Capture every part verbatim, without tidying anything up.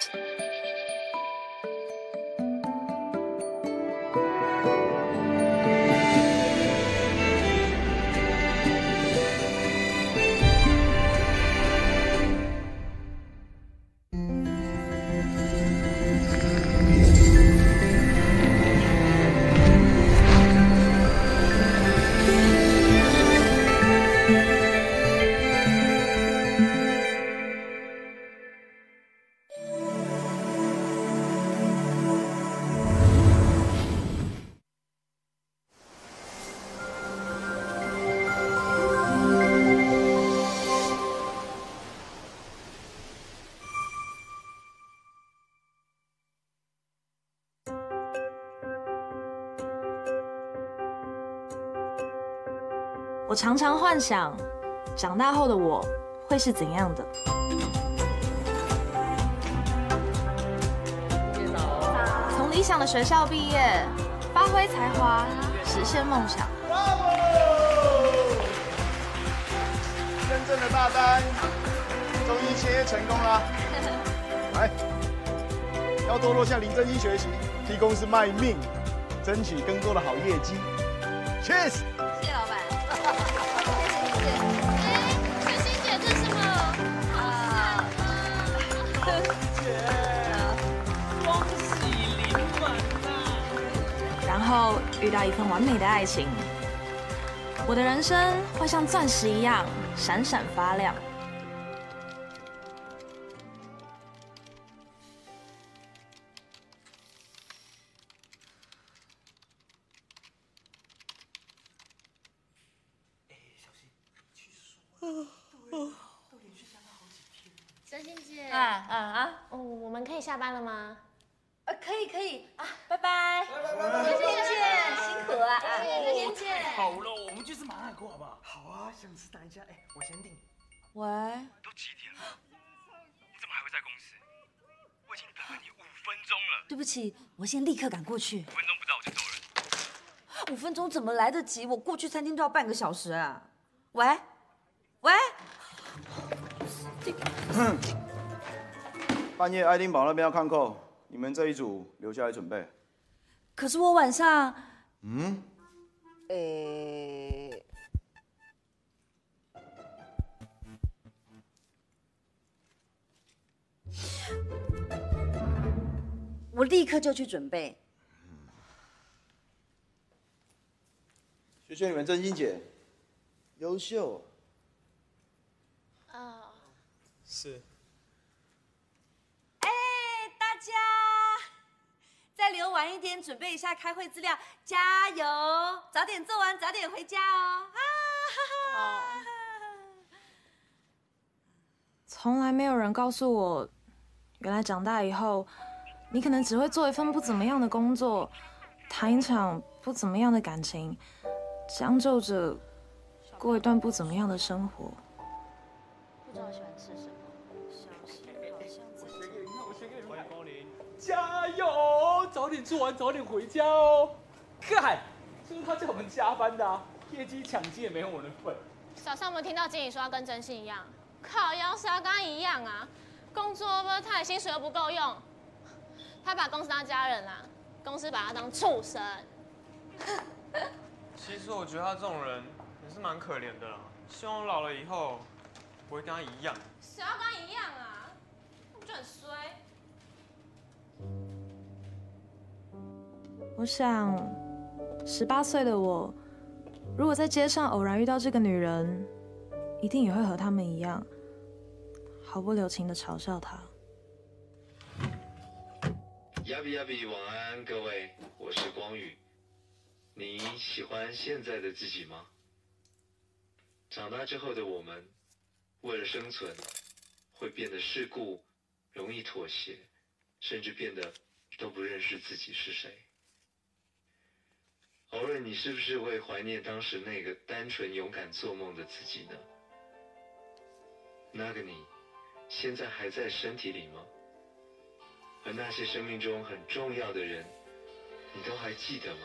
我常常幻想，长大后的我会是怎样的。从理想的学校毕业，发挥才华，实现梦想。 真正的大单终于签约成功了，来，要多多向林真心学习，替公司卖命，争取更多的好业绩。Cheers！ 谢谢老板。 然后遇到一份完美的爱情，我的人生会像钻石一样闪闪发亮。 真心姐， 啊啊啊！ 哦，我们可以下班了吗？ 呃，可以可以啊，拜拜， 真心姐， 辛苦了啊！ 真心姐， 好了，我们去吃麻辣锅好不好？ 好啊，想吃等一下，哎，我先订。 喂， 都几点了？你怎么还会在公司？我已经等了你五分钟了。 对不起，我现在立刻赶过去。 五分钟不到我就走了。 五分钟怎么来得及？我过去餐厅都要半个小时啊！喂，喂， 半夜爱丁堡那边要看扣，你们这一组留下来准备。 可是我晚上…… 嗯？ 诶，我立刻就去准备。 谢谢你们真心姐，优秀。 啊， 是。 哎，大家再留晚一点，准备一下开会资料，加油！早点做完，早点回家哦。啊哈哈！ 从来没有人告诉我，原来长大以后，你可能只会做一份不怎么样的工作，谈一场不怎么样的感情，将就着过一段不怎么样的生活。 不知道喜欢吃什么。 欢迎光临，加油！早点做完，早点回家哦。干，就是他叫我们加班的啊，业绩抢金也没有我的份。 早上有没有听到经理说要跟真心一样？靠腰是要跟他一样啊，工作不太，薪水又不够用。他把公司当家人啦，公司把他当畜生。 其实我觉得他这种人也是蛮可怜的啦，希望老了以后不会跟他一样。 谁要跟他一样啊？那不就很衰？ 我想，十八岁的我，如果在街上偶然遇到这个女人，一定也会和他们一样，毫不留情地嘲笑她。 亚比亚比，晚安，各位，我是光宇。你喜欢现在的自己吗？长大之后的我们，为了生存，会变得世故，容易妥协，甚至变得都不认识自己是谁。偶尔，你是不是会怀念当时那个单纯、勇敢做梦的自己呢？那个你，现在还在身体里吗？而那些生命中很重要的人，你都还记得吗？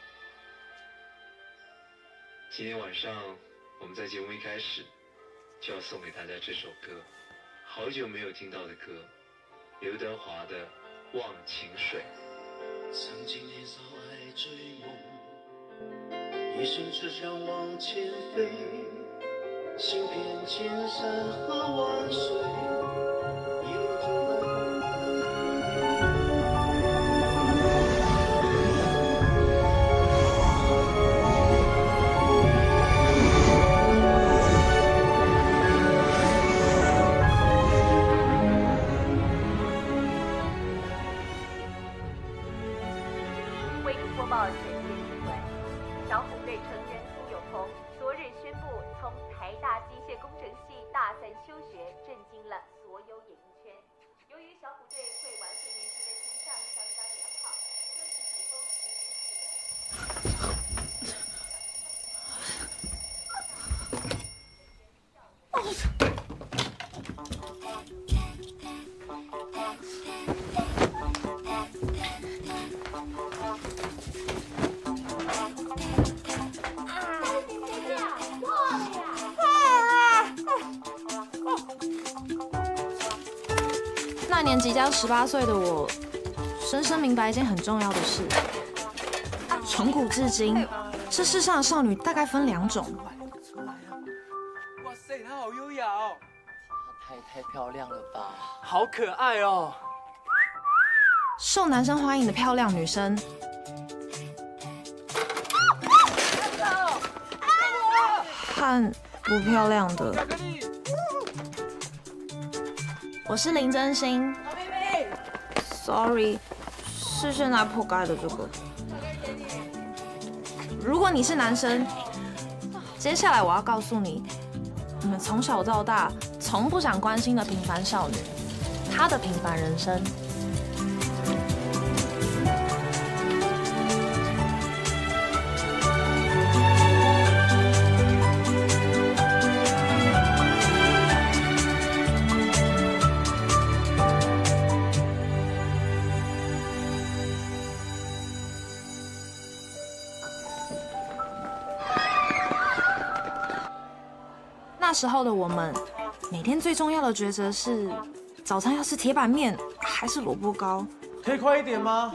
今天晚上我们在节目一开始就要送给大家这首歌，好久没有听到的歌， 刘德华的《忘情水》。 曾经年少爱追梦，一生只想往前飞，行遍千山和万水，一路走来。 播报整件新闻：小虎队成员苏有朋昨日宣布从台大机械工程系大三休学，震惊了所有演艺圈。由于小虎队会玩岁年时的形象相当良好，歌曲曲风十分自然。 那年即将十八岁的我，深深明白一件很重要的事：从古至今，这世上的少女大概分两种。 哇塞，她好优雅哦！ 太太漂亮了吧！ 好可爱哦！ 受男生欢迎的漂亮女生，和不漂亮的。我是林真心。妹妹 ，sorry， 是现在破盖的这个。如果你是男生，接下来我要告诉你，你们从小到大从不想关心的平凡少女，她的平凡人生。那时候的我们，每天最重要的抉择是：早餐要吃铁板面还是萝卜糕？ 可以快一点吗？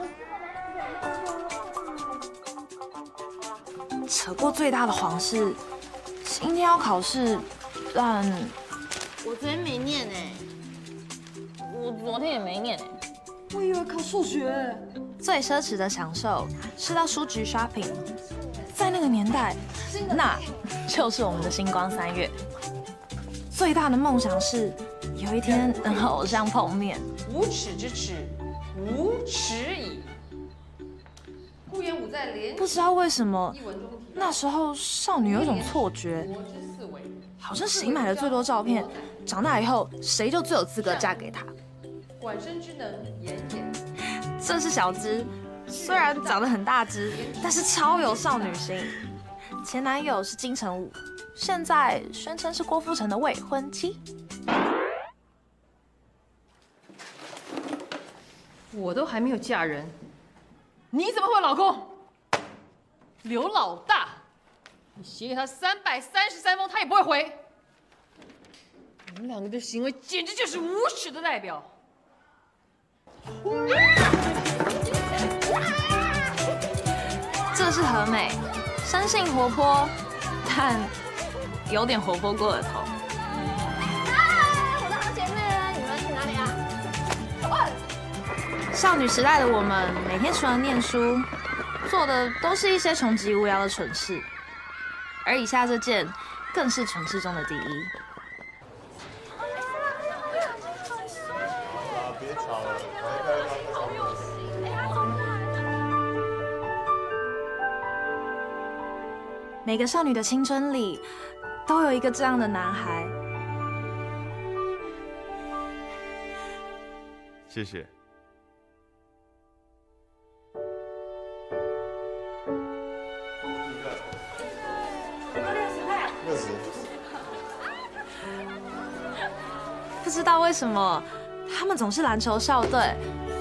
扯过最大的谎是，今天要考试，但我昨天没念哎，我昨天也没念哎， 我以为考数学。 最奢侈的享受是到书局 shopping， 在那个年代，那就是我们的星光三月。最大的梦想是有一天能和偶像碰面。 无耻之耻，无耻矣。顾炎武在连不知道为什么，那时候少女有一种错觉，好像谁买的最多照片，长大以后谁就最有资格嫁给他。 管身之能，言也。 这是小芝，虽然长得很大只，但是超有少女心。前男友是金城武，现在宣称是郭富城的未婚妻。 我都还没有嫁人，你怎么会有老公？刘老大，你写给他三百三十三封，他也不会回。你们两个的行为简直就是无耻的代表。 这是和美，生性活泼，但有点活泼过了头。 我的好姐妹们，你们去哪里啊？ 少女时代的我们，每天除了念书，做的都是一些穷极无聊的蠢事，而以下这件更是蠢事中的第一。 别吵了。 每个少女的青春里，都有一个这样的男孩。 谢谢。六十。 不知道为什么，他们总是篮球校队。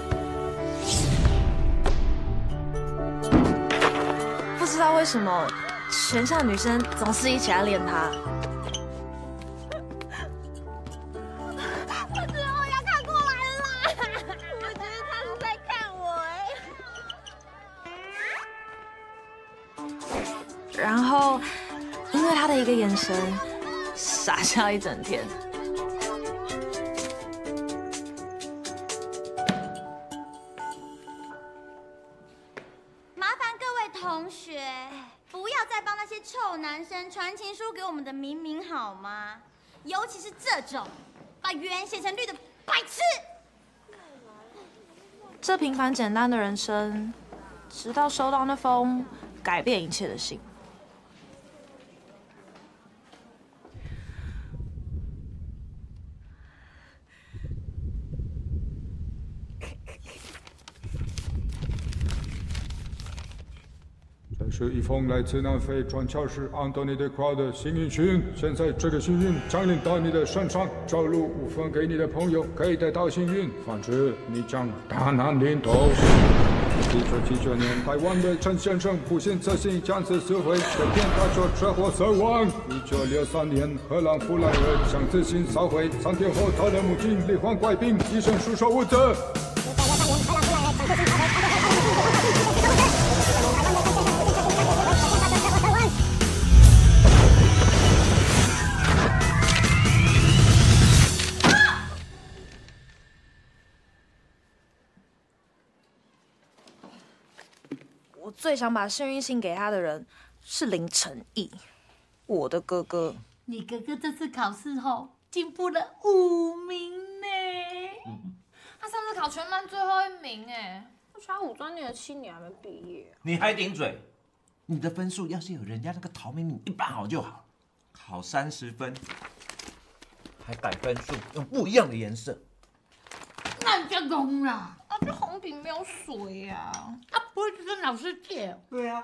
不知道为什么，全校女生总是一起来练他。 我之后要看过来了啦！ 的一个眼神，傻笑一整天。 麻烦各位同学，不要再帮那些臭男生传情书给我们的明明好吗？尤其是这种把圆写成绿的白痴。 这平凡简单的人生，直到收到那封改变一切的信。 这是一封来自南非传教士安东尼德夸的幸运信。现在这个幸运降临到你的身上，照入五分给你的朋友，可以得到幸运，反之你将大难临头。一九七九年，台湾的陈先生不幸侧心将此死毁，这天他就车祸死亡。一九六三年，荷兰弗莱尔将自行烧毁，三天后他的母亲罹患怪病，医生束手无策。 我最想把幸运信给他的人是林承义，我的哥哥。 你哥哥这次考试后进步了五名呢。 嗯、他上次考全班最后一名哎，而且他五专念了七年还没毕业。 你还顶嘴？你的分数要是有人家那个陶明明一半好就好，考三十分，还改分数，用不一样的颜色。 那就红了。 啊，这红笔没有水呀、啊。 啊，不会去跟老师借？ 对啊。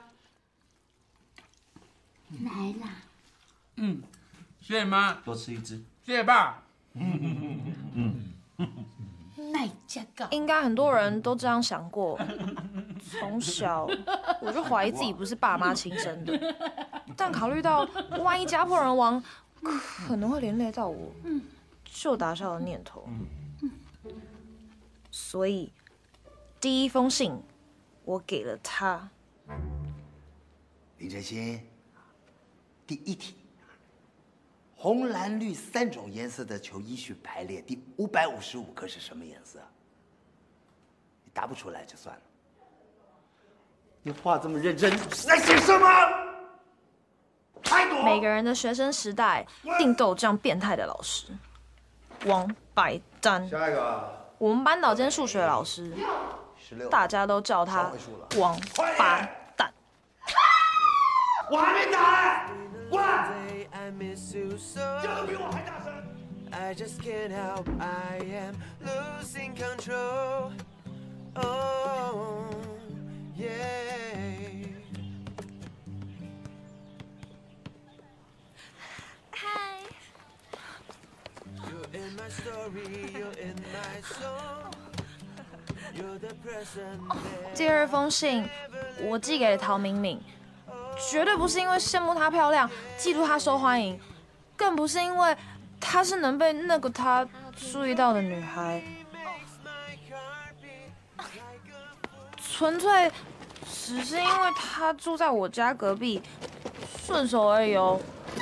来啦。 嗯，谢谢妈。 多吃一只。 谢谢爸。 嗯。 那家搞。 应该很多人都这样想过。从小我就怀疑自己不是爸妈亲生的，但考虑到万一家破人亡，可能会连累到我，就打消了念头。所以，第一封信我给了他。 林真心，第一题，红、蓝、绿三种颜色的球依序排列，第五百五十五个是什么颜色？你答不出来就算了。你画这么认真，是在写什么？太多。 每个人的学生时代，定都有这样变态的老师，王百丹。 下一个。 我们班导兼数学老师，大家都叫他王八蛋。 我还没打嘞，喂！叫的比我还大声。I just can't help, I am losing control. Oh, yeah. Hi. You're in my story, you're in my soul. You're the present. 第二封信我寄给了陶明敏，绝对不是因为羡慕她漂亮，嫉妒她受欢迎，更不是因为她是能被那个他注意到的女孩，纯粹只是因为她住在我家隔壁，顺手而已哦。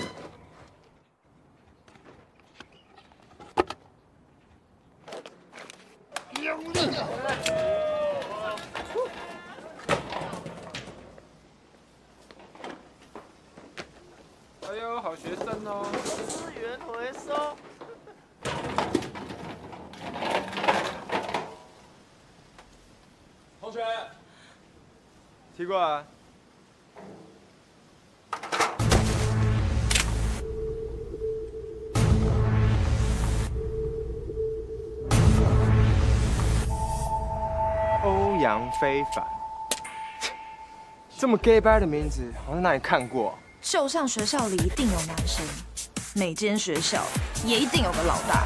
哎呦，好学生哦！ 资源回收。 同学，提过来。 欧阳非凡，这么 gay 掰的名字，好像在哪里看过。 就像学校里一定有男生，每间学校也一定有个老大。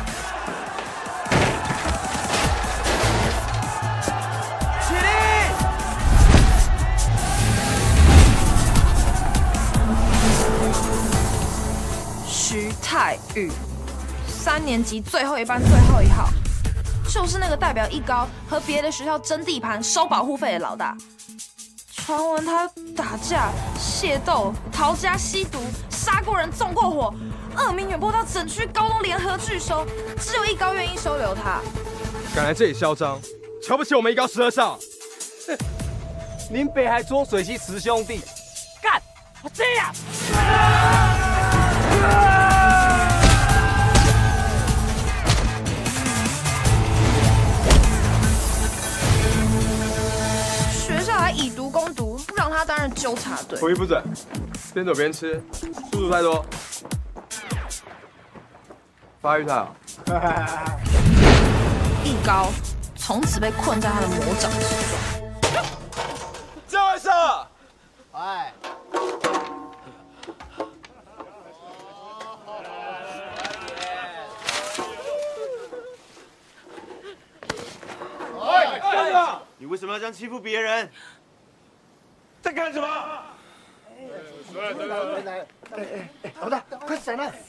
起立！ 徐泰宇，三年级最后一班最后一号，就是那个代表一高和别的学校争地盘、收保护费的老大。传闻他打架、械斗、逃家、吸毒、杀杀过人，纵过火，恶名远播到整区高中联合拒收，只有一高愿意收留他。 敢来这里嚣张，瞧不起我们一高十二少？哼！林北还捉水溪十兄弟，干！我这样！ 学校还以毒攻毒，让他担任纠察队。 口译不准，边走边吃，速度太多。发育太好。 一高从此被困在他的魔掌之中。 这位上， 哎， 哎，站住！你为什么要这样欺负别人？在干什么？ 来来来来，哎哎，老大，快闪了！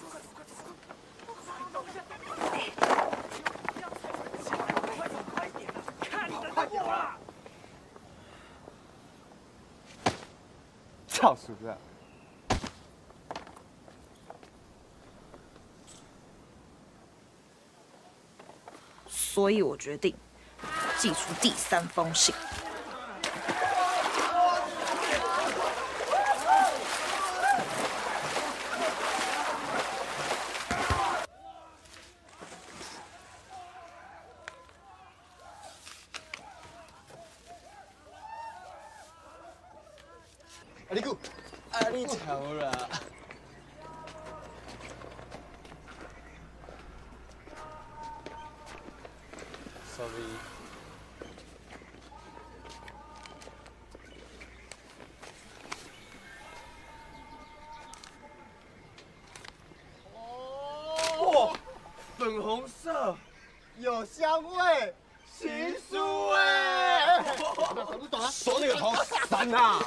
操鼠子！ 所以我决定寄出第三封信。 阿里姑， 阿里巧了。Sorry。 哦，粉红色，有香味，情书哎！懂不懂啊？ 手里有头散呐！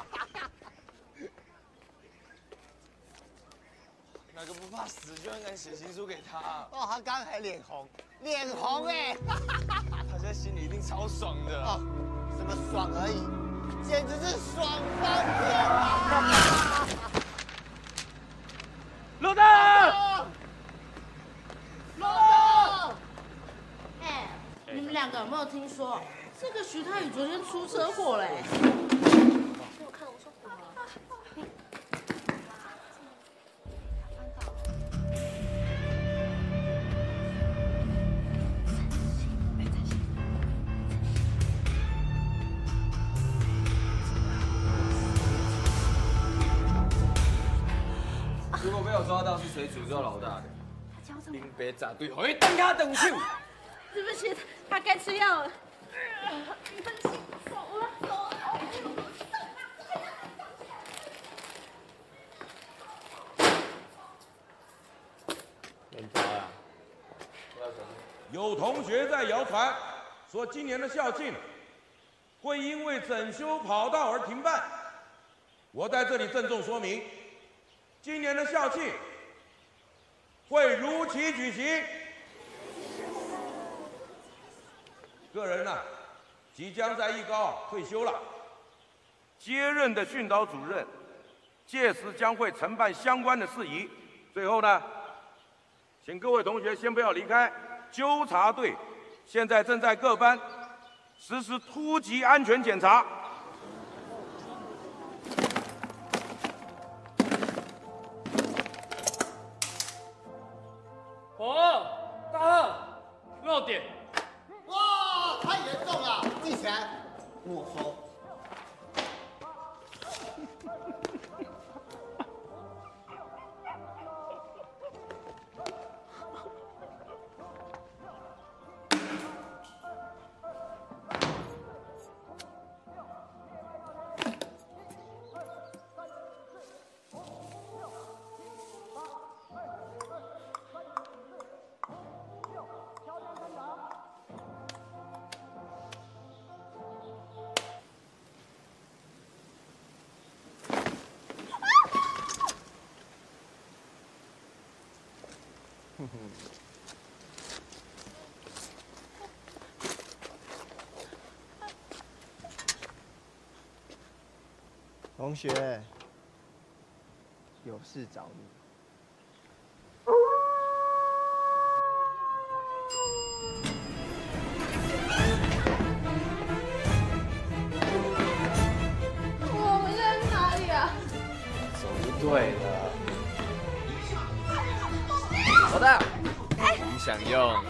哪个不怕死就很敢写情书给他？ 哦，他刚还脸红，脸红哎！ 他现在心里一定超爽的。 哦，什么爽而已，简直是爽翻天了！ 老大！ 老大！ 哎，你们两个有没有听说，这个徐太宇昨天出车祸嘞？我看我说什么？ 如果没有抓到是谁诅咒老大的？林北炸队回等他等去。 对不起，他该吃药了。对不起，走了走了。 很糟啊！ 有同学在谣传说今年的校庆会因为整修跑道而停办。我在这里郑重说明，今年的校庆会如期举行。个人呢、啊，即将在艺高退休了，接任的训导主任，届时将会承办相关的事宜。最后呢，请各位同学先不要离开，纠察队现在正在各班实施突击安全检查。 火二、大二、漏点。 哇，太严重了！记起来，没收。 同学，有事找你。 对了，老大，你想用？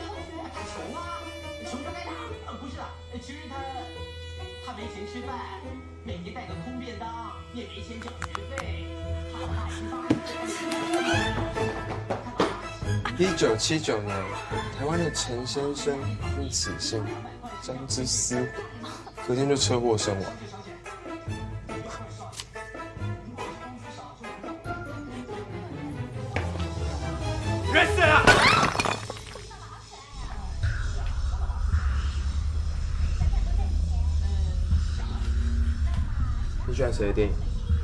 不是啦，其实他他没钱吃饭，每天带个空便当，也没钱缴学费。 一九七九年，台湾的陈先生因此姓张之思毁，隔天就车祸身亡。 人死了！ 你喜欢谁的电影？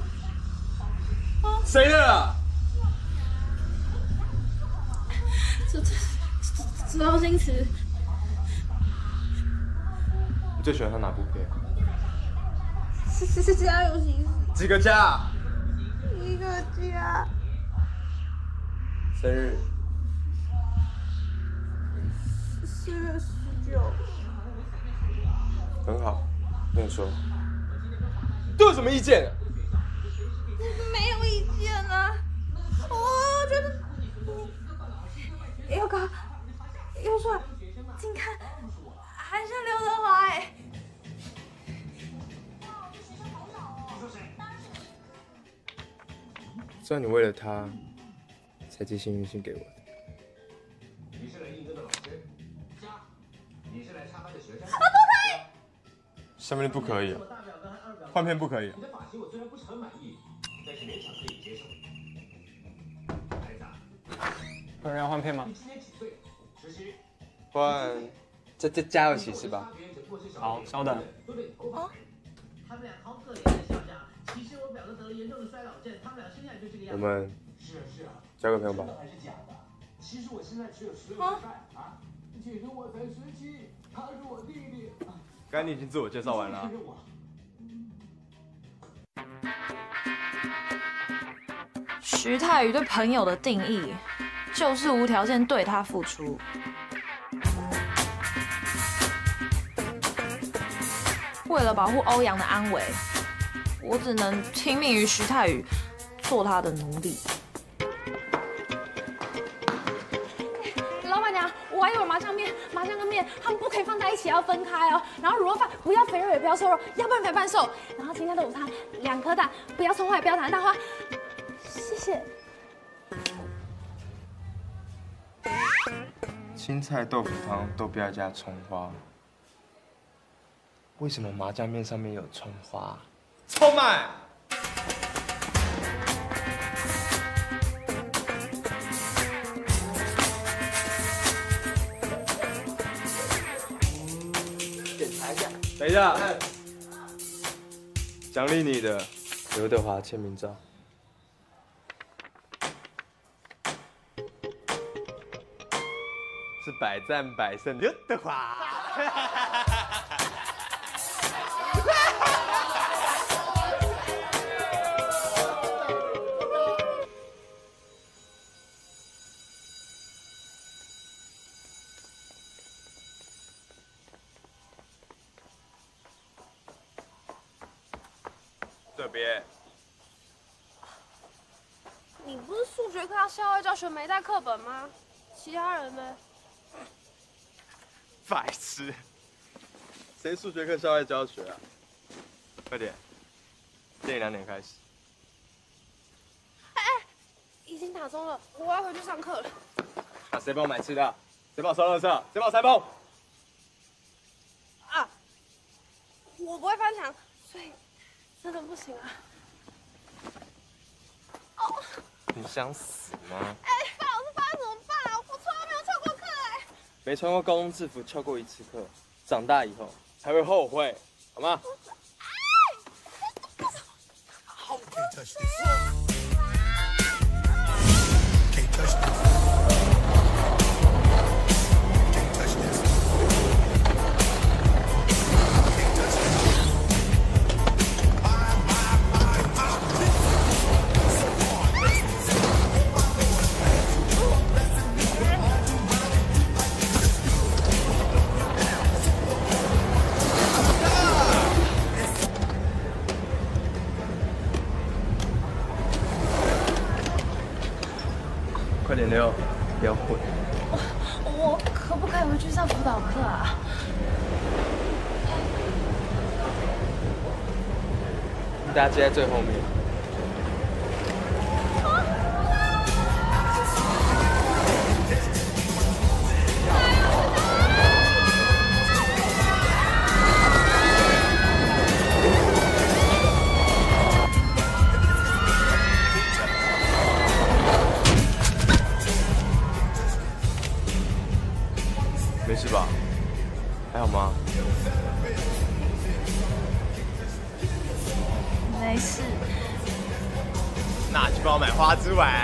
谁的啊？ 这这这周星驰。 你最喜欢他哪部片？ 是是是家有形式。 几个家？ 一个家。 生日？ 四月十九。 很好，跟你说。 都有什么意见？ 没有意见啊，我觉得你又高又帅，近看还像刘德华哎。 知道你为了他才寄幸运信给我的。 你是来应征的老师，家，你是来插班的学生。 啊，不可以！ 下面的不可以啊，换片不可以啊。 你的发型我虽然不是很满意，但是勉强可以接受。孩子， 有人要换片吗？ 你今年几岁？十七。 换，这这家有喜事吧？ 好，稍等。 哦。他们俩好可怜的校长。其实我表哥得了严重的衰老症，他们俩生下来就这个样子。 我们是啊是啊。 交个朋友吧。 还是假的？其实我现在只有十六岁半啊，其实我才十七，他是我弟弟。 刚才你已经自我介绍完了。 徐太宇对朋友的定义，就是无条件对他付出。为了保护欧阳的安危，我只能听命于徐太宇，做他的奴隶。 老板娘，我还有麻酱面，麻酱跟面他们不可以放在一起，要分开哦。然后卤肉饭不要肥肉也不要瘦肉，要半肥半瘦。然后今天的午餐两颗蛋，不要葱花也不要糖蛋花。谢谢。 青菜豆腐汤都不要加葱花。为什么麻酱面上面有葱花？ 葱麦。 检查一下。 等一下。奖励你的刘德华签名照。 是百战百胜刘德华。这边。 你不是数学课要校外教学没带课本吗？其他人呢？ 白痴，谁数学课校外教学啊？快点，电影两点开始。 哎哎，已经打钟了，我要回去上课了。 那谁帮我买吃的？谁帮我收垃圾？谁帮我塞包？ 啊，我不会翻墙，所以真的不行啊。哦。 你想死吗？ 哎，范老师，发现怎么办啊？我从来没有翘过课哎。 没穿过高中制服翘过一次课，长大以后才会后悔，好吗？ 好。 元六，不要混。 我可不可以回去上辅导课啊？ 大家接在最后面。没事吧？还好吗？ 没事。 那去帮我买花枝丸。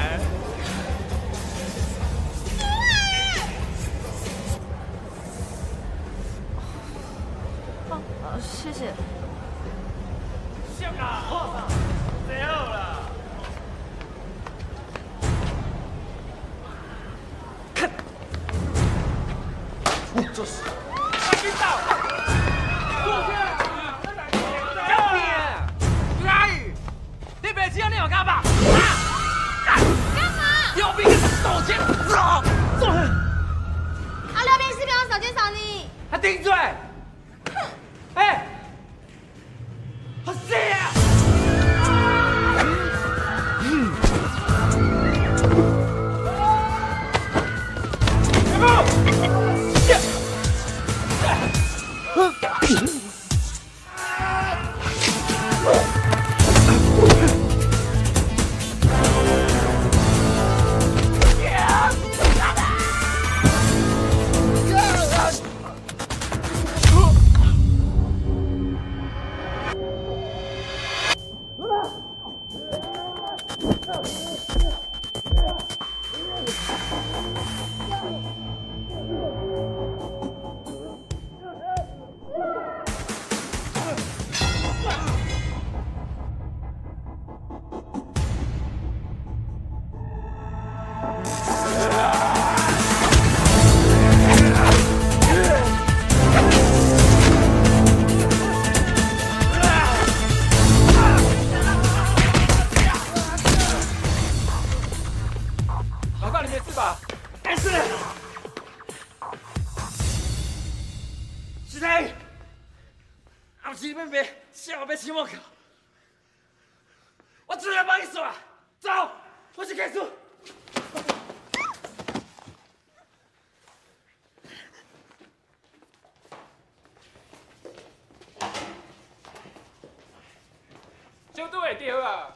哦，呃，谢谢。 香啊！最后了。看， 我这是。 他晕倒。过去。要你，阿宇，你别这样，你有干嘛？干嘛？刘斌手牵手，走。 啊，刘斌是跟我手牵手你。 他顶嘴。哎，好谁呀？期末考，我自然帮你耍。走，我去看书。就都会对啊。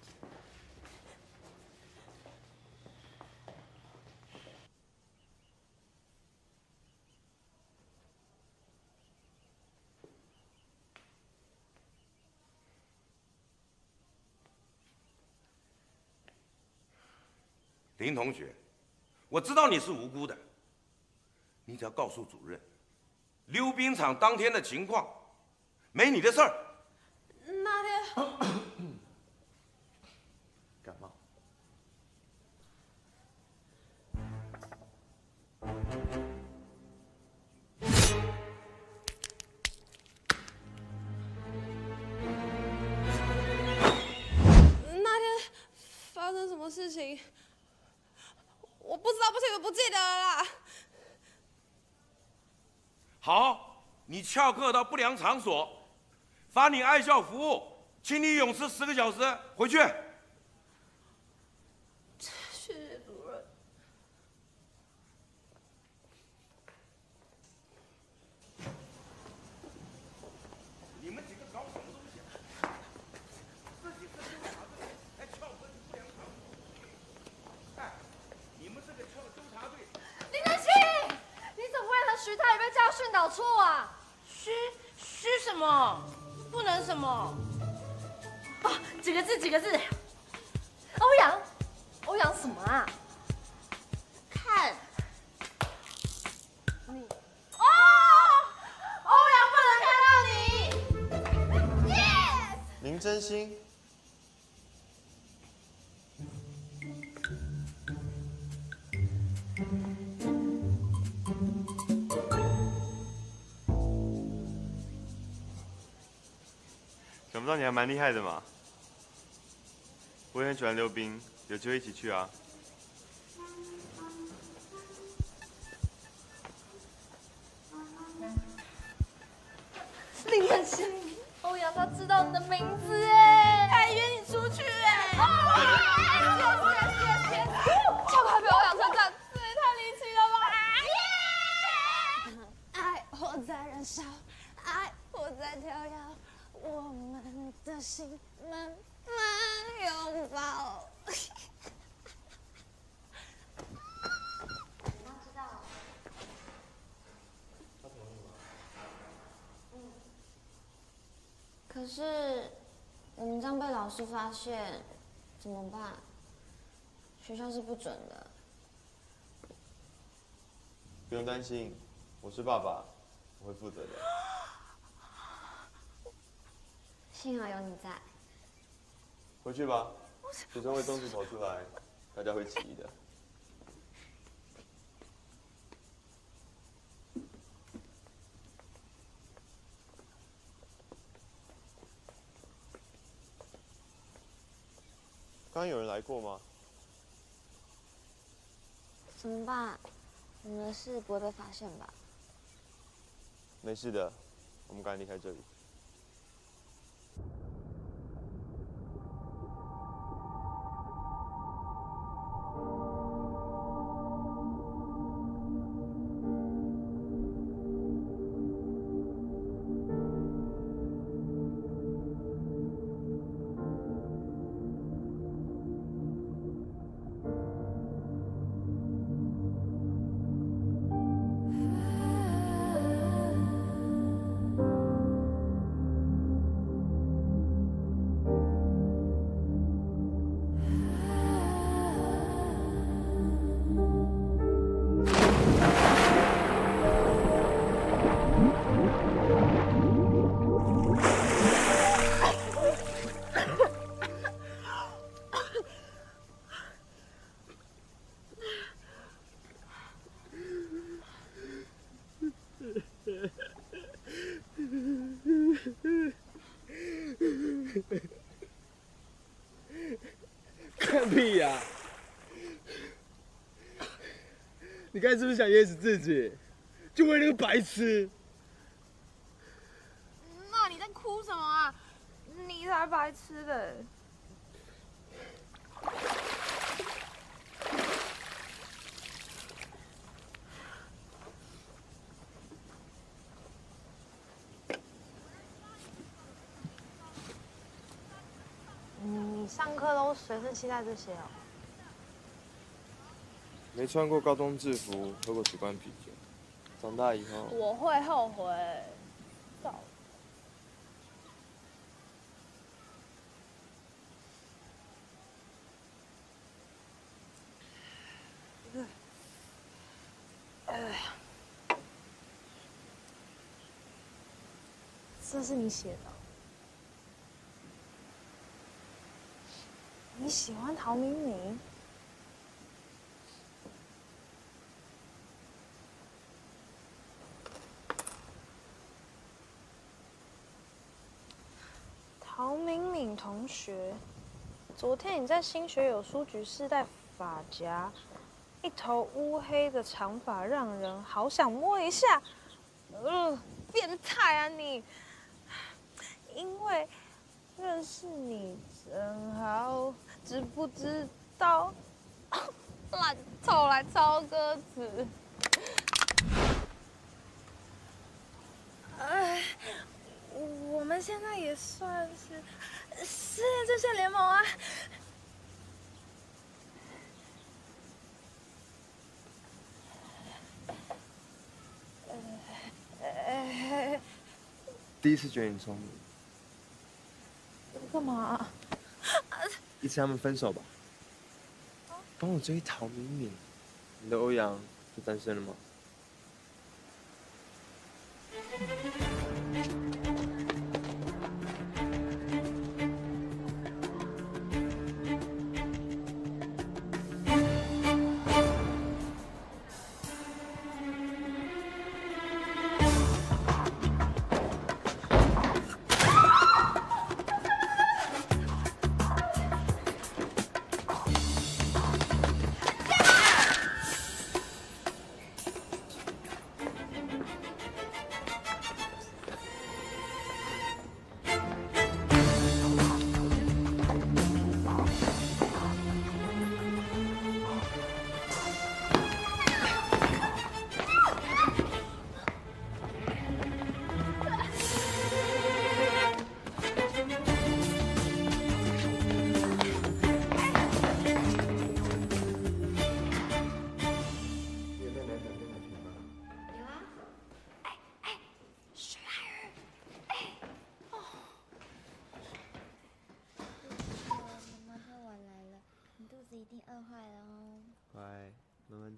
林同学，我知道你是无辜的，你只要告诉主任，溜冰场当天的情况，没你的事儿。 那天感冒。 那天发生什么事情？我不知道，不清楚，不记得了啦。 好，你翘课到不良场所，罚你爱校服务，请你永失十个小时，回去。 谢谢主任。 你们几个搞什么东西？自己是纠察队，还翘课去不良场所。哎，你们这个翘纠察队。 林德清，你怎么为了徐太宇被叫训导处啊？ 虚虚什么？不能什么？哦，几个字，几个字。 欧阳，欧阳什么啊？ 看。 你。 哦，欧阳不能看到你。Yes。 林真心。想不到你还蛮厉害的嘛！我也很喜欢溜冰，有机会一起去啊！ 林晨曦，欧阳他知道你的名字哎， 还约你出去哎。 谢谢谢谢，超快被欧阳称赞，这也太离奇了吧！爱火在燃烧，爱火在跳跃，我们的心慢慢拥抱。可是我们这样被老师发现怎么办？学校是不准的。 不用担心，我是爸爸，我会负责的。 幸好有你在。 回去吧，学生会东西跑出来，大家会起疑的。刚刚有人来过吗？ 怎么办？我们的事不会被发现吧？ 没事的，我们赶紧离开这里。 看屁呀！你刚才是不是想噎死自己？就为了个白痴？ 那你在哭什么啊？你才白痴嘞！你上课都随身携带这些哦？ 没穿过高中制服，喝过几罐啤酒，长大以后我会后悔。早。这是你写的。你喜欢陶明明？陶明敏同学，昨天你在新学友书局试戴发夹，一头乌黑的长发，让人好想摸一下。呃，变态啊你！因为认识你真好，知不知道？烂透来抄歌词。哎，我们现在也算是失恋阵线联盟啊。 第一次觉得你聪明。 干嘛？ 一次他们分手吧。帮我追陶明敏，你的欧阳就单身了吗？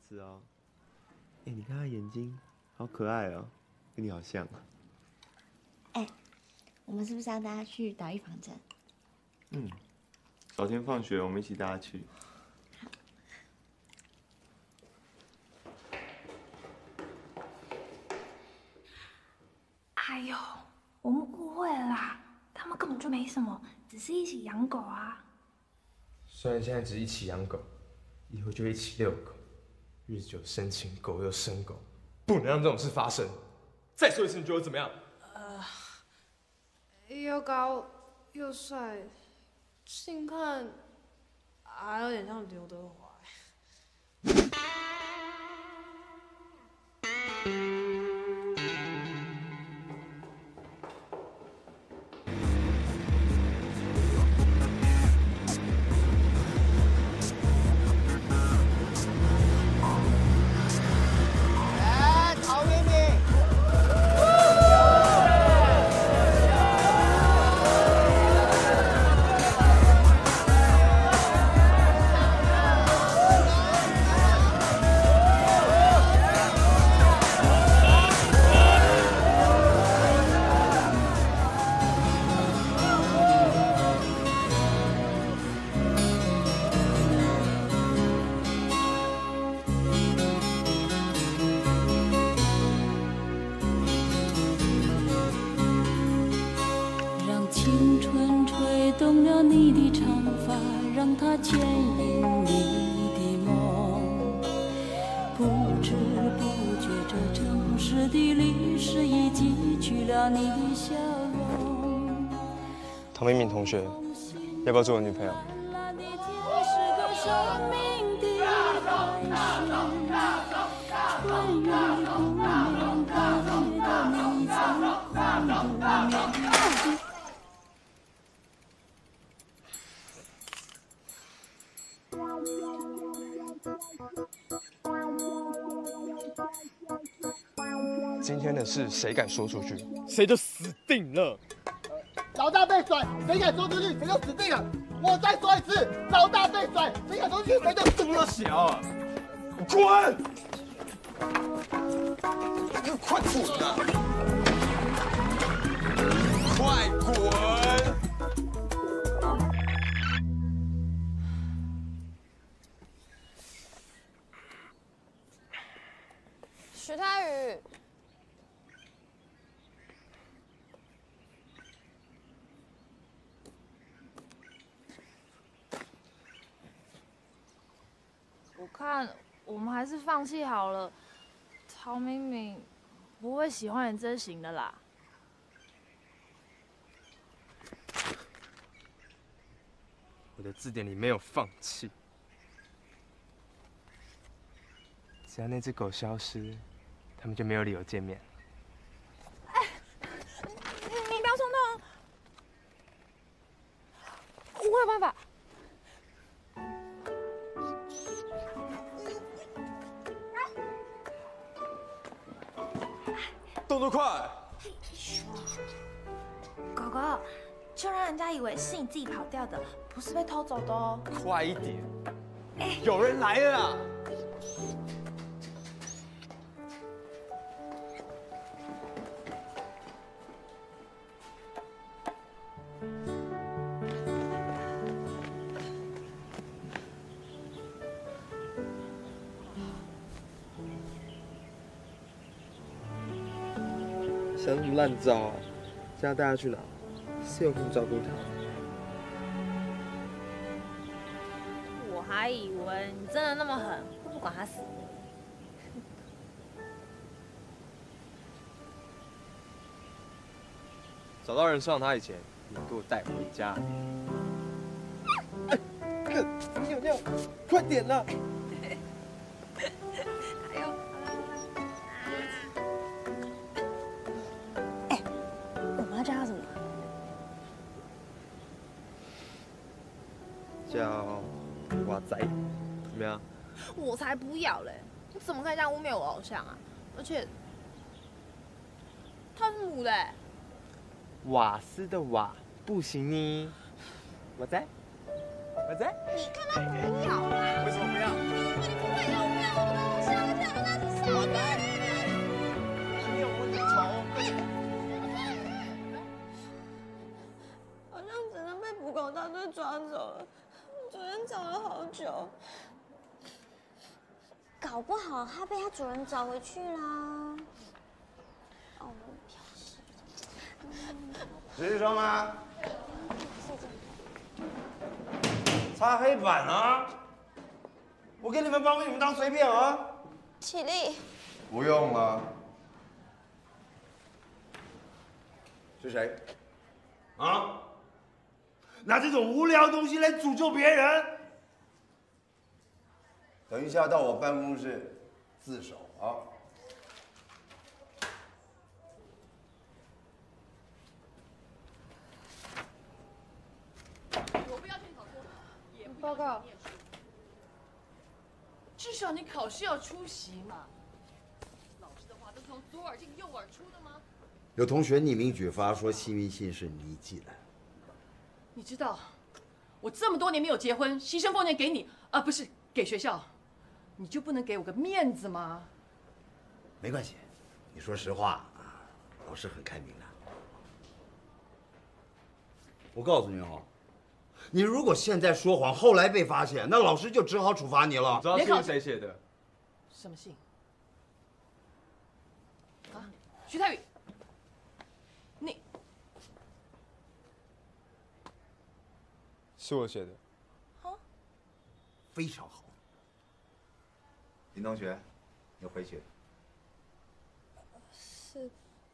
吃哦。哎，你看他眼睛，好可爱哦，跟你好像。 哎，我们是不是要大家去岛屿防震？ 嗯，早天放学我们一起带他去。 哎呦，我们误会了啦，他们根本就没什么，只是一起养狗啊。 虽然现在只一起养狗，以后就一起遛狗，日久生情，狗又生狗，不能让这种事发生。再说一次，你觉得我怎么样？ 呃，又高又帅，近看还有点像刘德华。 牵引你的梦，不知不觉，这城市的历史已记取了你的笑容。 唐明敏同学，要不要做我女朋友？ 是个生命的开始，春雨不眠，感觉到你曾宽度面。 今天的事谁敢说出去，谁就死定了。 老大被甩，谁敢说出去，谁就死定了。我再说一次，老大被甩，谁敢说出去，谁就死了。 小啊，滚！快滚啊！快滚！ 徐太宇， 我看我们还是放弃好了。曹明明不会喜欢你这型的啦。 我的字典里没有放弃，只要那只狗消失，他们就没有理由见面。 哎，你你不要冲动，我有办法。 动作快！ 狗狗，就让人家以为是你自己跑掉的，不是被偷走的哦。 快一点！哎，有人来了啦！想什么烂招啊！现在带他去哪？谁有空照顾他？ 我还以为你真的那么狠，会不管他死活。 找到人收养他以前，你给我带回家。尿尿，快点啦！ 哎呦！ 哎，我们要叫他什么？ 叫娃仔，怎么样？ 我才不要嘞！你怎么可以这样污蔑我偶像啊？而且他是母的、欸。 瓦斯的瓦不行呢。娃仔，娃仔， 你看他不要啦！ 为什么不要？ 你不会要不要我的偶要走了，昨天找了好久，搞不好它被它主人找回去啦。哦，漂饰。 师兄啊，擦黑板啊！我给你们帮，你们当随便啊。 起立。 不用了。是谁？啊？拿这种无聊的东西来诅咒别人？等一下到我办公室自首啊！ 我不要求你考多好，也不要求你念书，至少你考试要出席嘛。老师的话都是从左耳进右耳出的吗？ 有同学匿名举发说新密信是你寄的。 你知道，我这么多年没有结婚，牺牲奉献给你啊，不是给学校，你就不能给我个面子吗？ 没关系，你说实话啊，老师很开明的。我告诉你哦，你如果现在说谎，后来被发现，那老师就只好处罚你了。 知道信是谁写的？ 什么信？啊，徐太宇，你是我写的。 非常好。林同学，你回去。 是。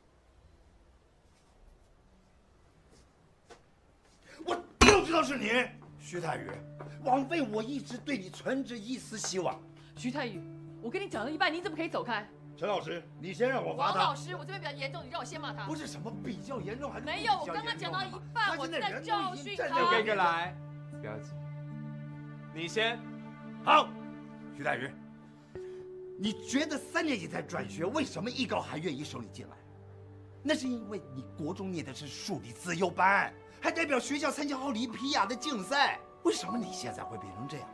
我就知道是你，徐太宇，枉费我一直对你存着一丝希望。 徐太宇，我跟你讲了一半，你怎么可以走开？ 陈老师，你先让我罚他。 王老师，我这边比较严重，你让我先骂他。 不是什么比较严重，还是没有，我刚刚讲到一半，我在教训他。 一个一个来，不要急。你先。 好，徐太宇，你觉得三年级才转学，为什么艺高还愿意收你进来？那是因为你国中念的是数理自由班，还代表学校参加奥林匹亚的竞赛。为什么你现在会变成这样？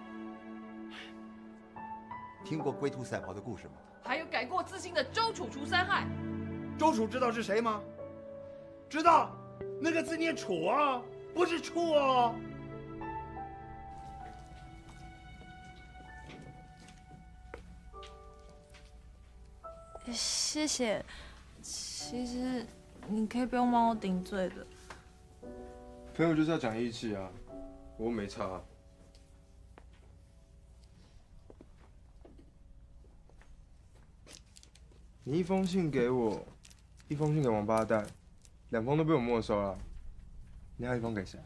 听过龟兔赛跑的故事吗？ 还有改过自新的周楚除三害。 周楚知道是谁吗？知道，那个字念楚啊，不是处哦。 谢谢。其实你可以不用帮我顶罪的。 朋友就是要讲义气啊，我又没差啊。你一封信给我，一封信给王八蛋，两封都被我没收了。你还有一封给谁？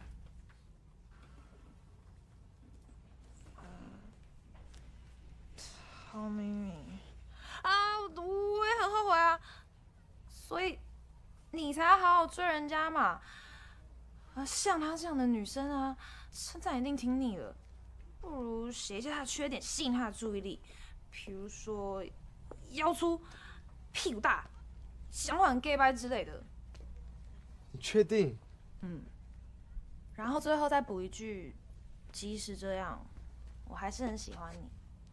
陶明明啊，我也很后悔啊，所以你才要好好追人家嘛。啊，像她这样的女生啊，称赞一定听腻了，不如写一下她的缺点，吸引她的注意力，比如说腰粗。屁股大，想法很 gay 掰之类的。 你确定？ 嗯。然后最后再补一句，即使这样，我还是很喜欢你。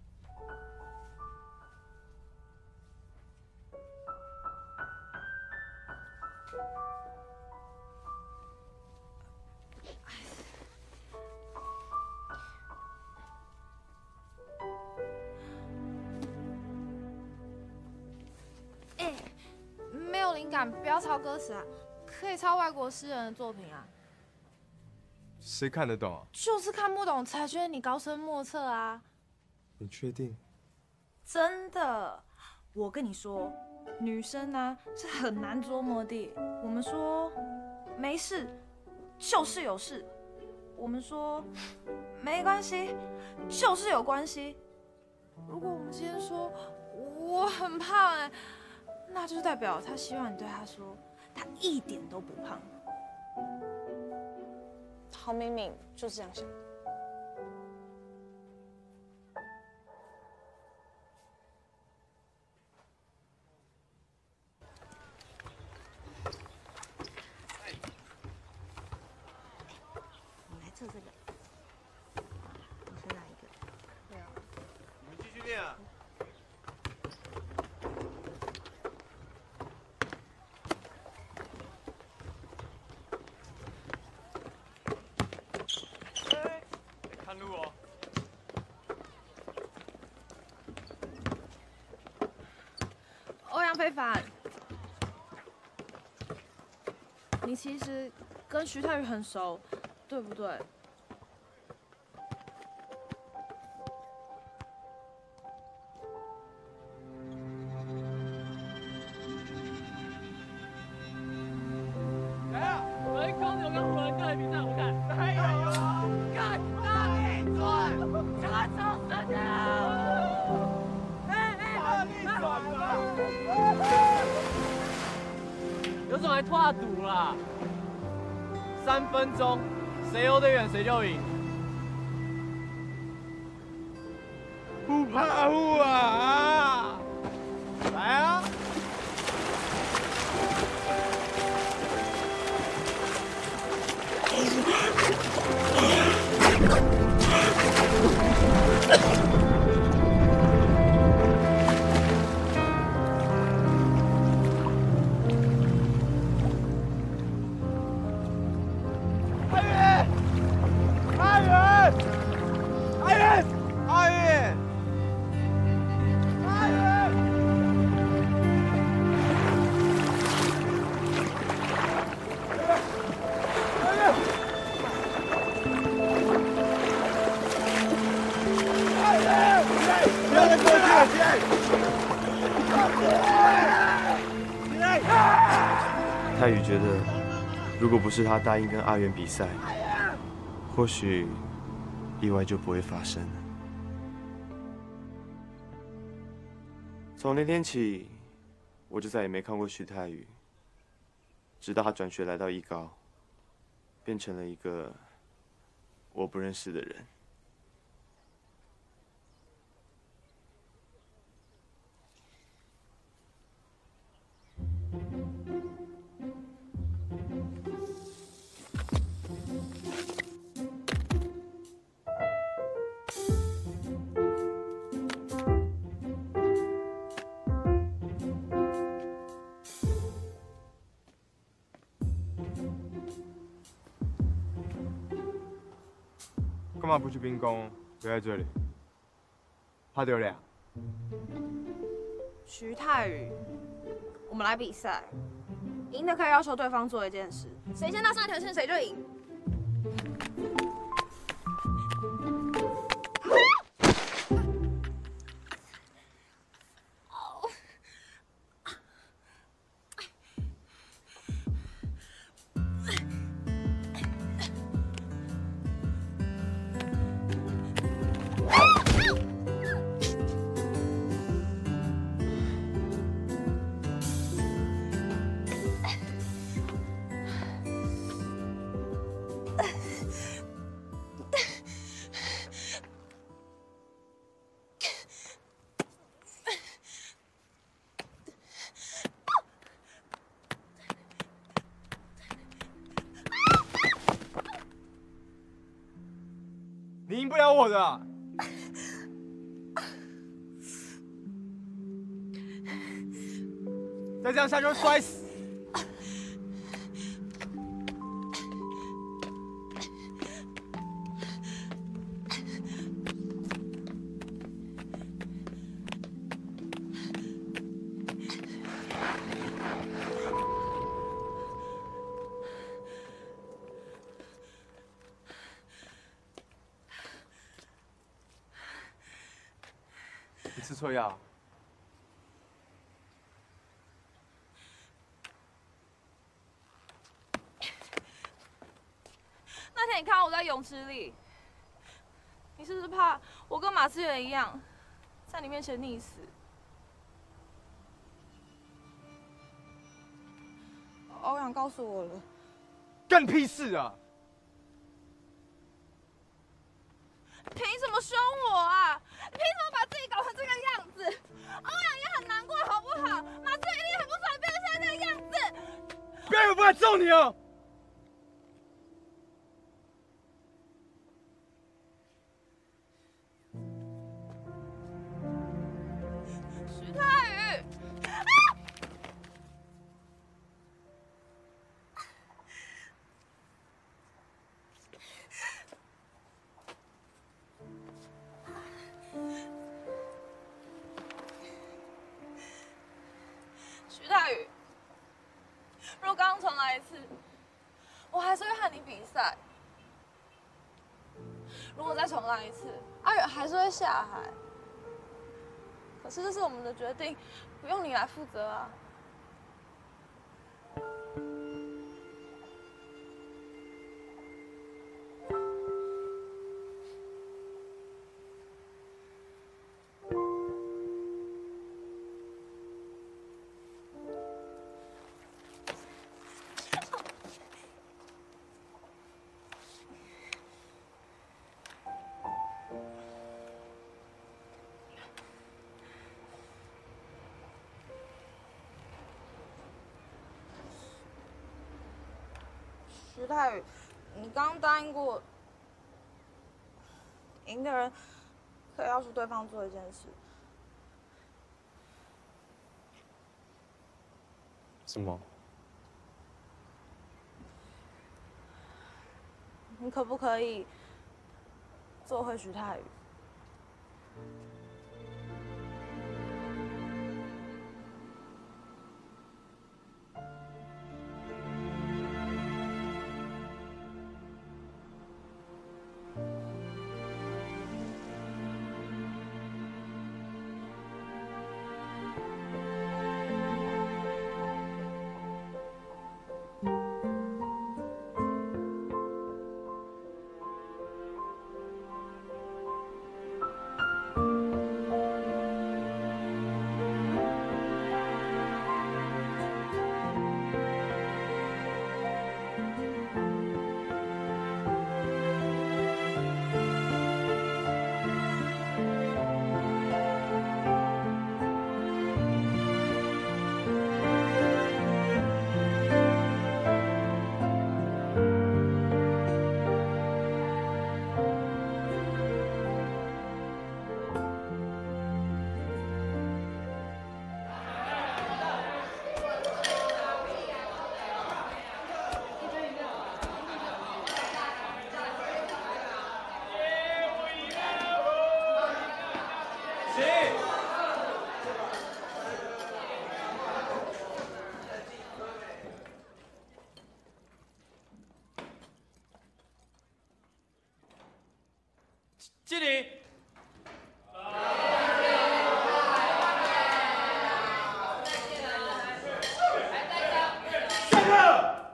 不要抄歌词啊，可以抄外国诗人的作品啊。 谁看得懂啊？ 就是看不懂才觉得你高深莫测啊。 你确定？ 真的，我跟你说，女生啊是很难捉摸的。我们说没事，就是有事；我们说没关系，就是有关系。如果我们今天说我很胖哎。那就代表他希望你对他说，他一点都不胖。 陶明明就是这样想。 你来测这个，你是哪一个？对啊。 你们继续练啊。 非凡，你其实跟徐太宇很熟，对不对？ 来啊！门口有个湖人队比赛，我们看。没有啊！看，大力转，加长身体。 有种还拓赌啦！三分钟，谁游得远谁就赢。 不怕虎啊！来啊！ 泰宇觉得，如果不是他答应跟阿元比赛，或许意外就不会发生了。从那天起，我就再也没看过徐泰宇，直到他转学来到艺高，变成了一个我不认识的人。 干嘛不去兵工，留在这里？怕丢脸？ 徐泰宇，我们来比赛，赢的可以要求对方做一件事，谁先到上条线谁就赢。 你赢不了我的。再这样下去会摔死。你吃错药。 那天你看到我在泳池里，你是不是怕我跟马思远一样，在你面前溺死？欧阳告诉我了， 干你屁事啊！ 凭什么凶我啊？凭什么把自己搞成这个样子？欧阳也很难过，好不好？马思远一定很不爽，变成现在这个样子。 别人不敢揍你哦！ 如果刚刚重来一次，我还是会和你比赛。如果再重来一次，阿远还是会下海。可是这是我们的决定，不用你来负责啊。徐太宇，你刚刚答应过，赢的人可以要求对方做一件事。 什么？ 你可不可以做回徐太宇？ 经理。 下课。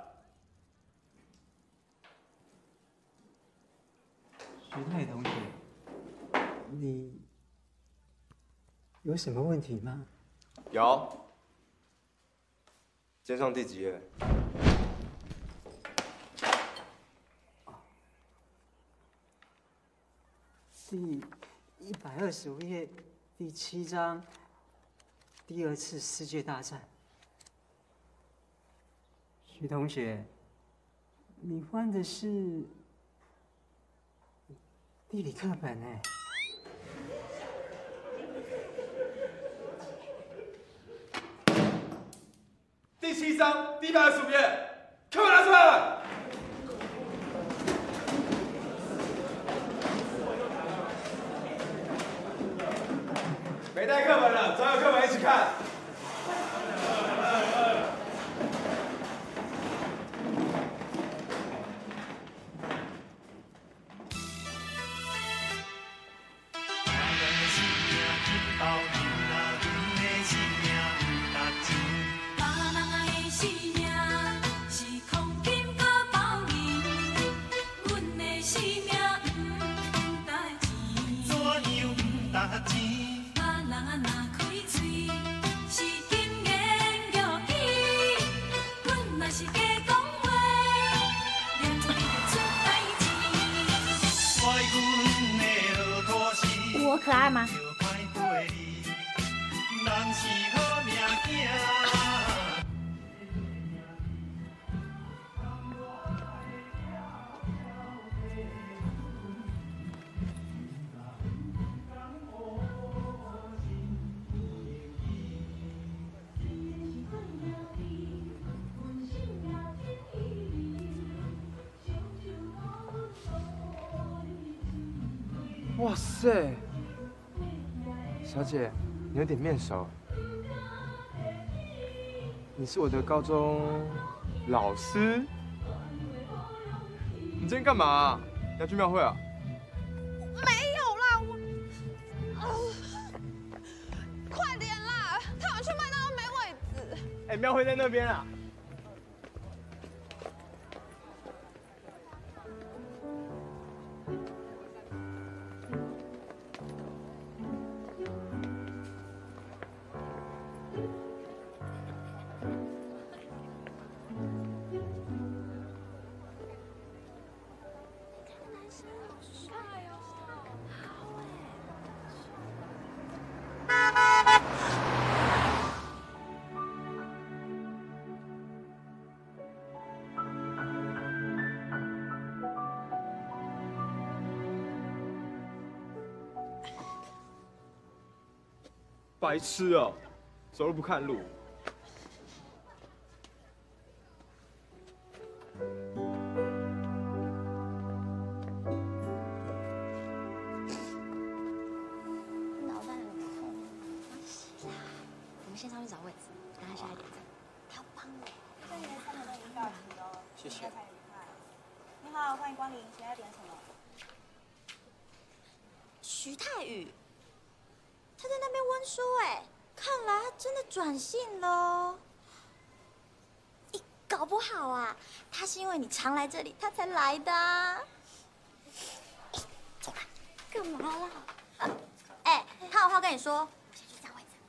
徐太同学，你有什么问题吗？ 有。今天上第几页？ 第一百二十五页，第七章，第二次世界大战。徐同学，你翻的是地理课本哎。 第七章第一百二十五页，课本拿出来。没带课本的，找有课本一起看。 我可爱吗？ 哇塞，小姐，你有点面熟。你是我的高中老师，你今天干嘛、啊？要去庙会啊？ 没有啦，我……呃、快点啦！太晚去麦当劳没位置。 哎、欸，庙会在那边啊。白痴哦，走路不看路。 脑袋很痛，没事啦，我们先上去找位置，等下下一点再。他要帮我。 这年三点都已经到齐了， 谢谢。 你好，欢迎光临，请要点什么？ 徐太宇。他在那边温书哎，看来他真的转性喽。咦，搞不好啊，他是因为你常来这里，他才来的、啊。走吧，干嘛啦？哎、欸，他有话跟你说，先去找位置。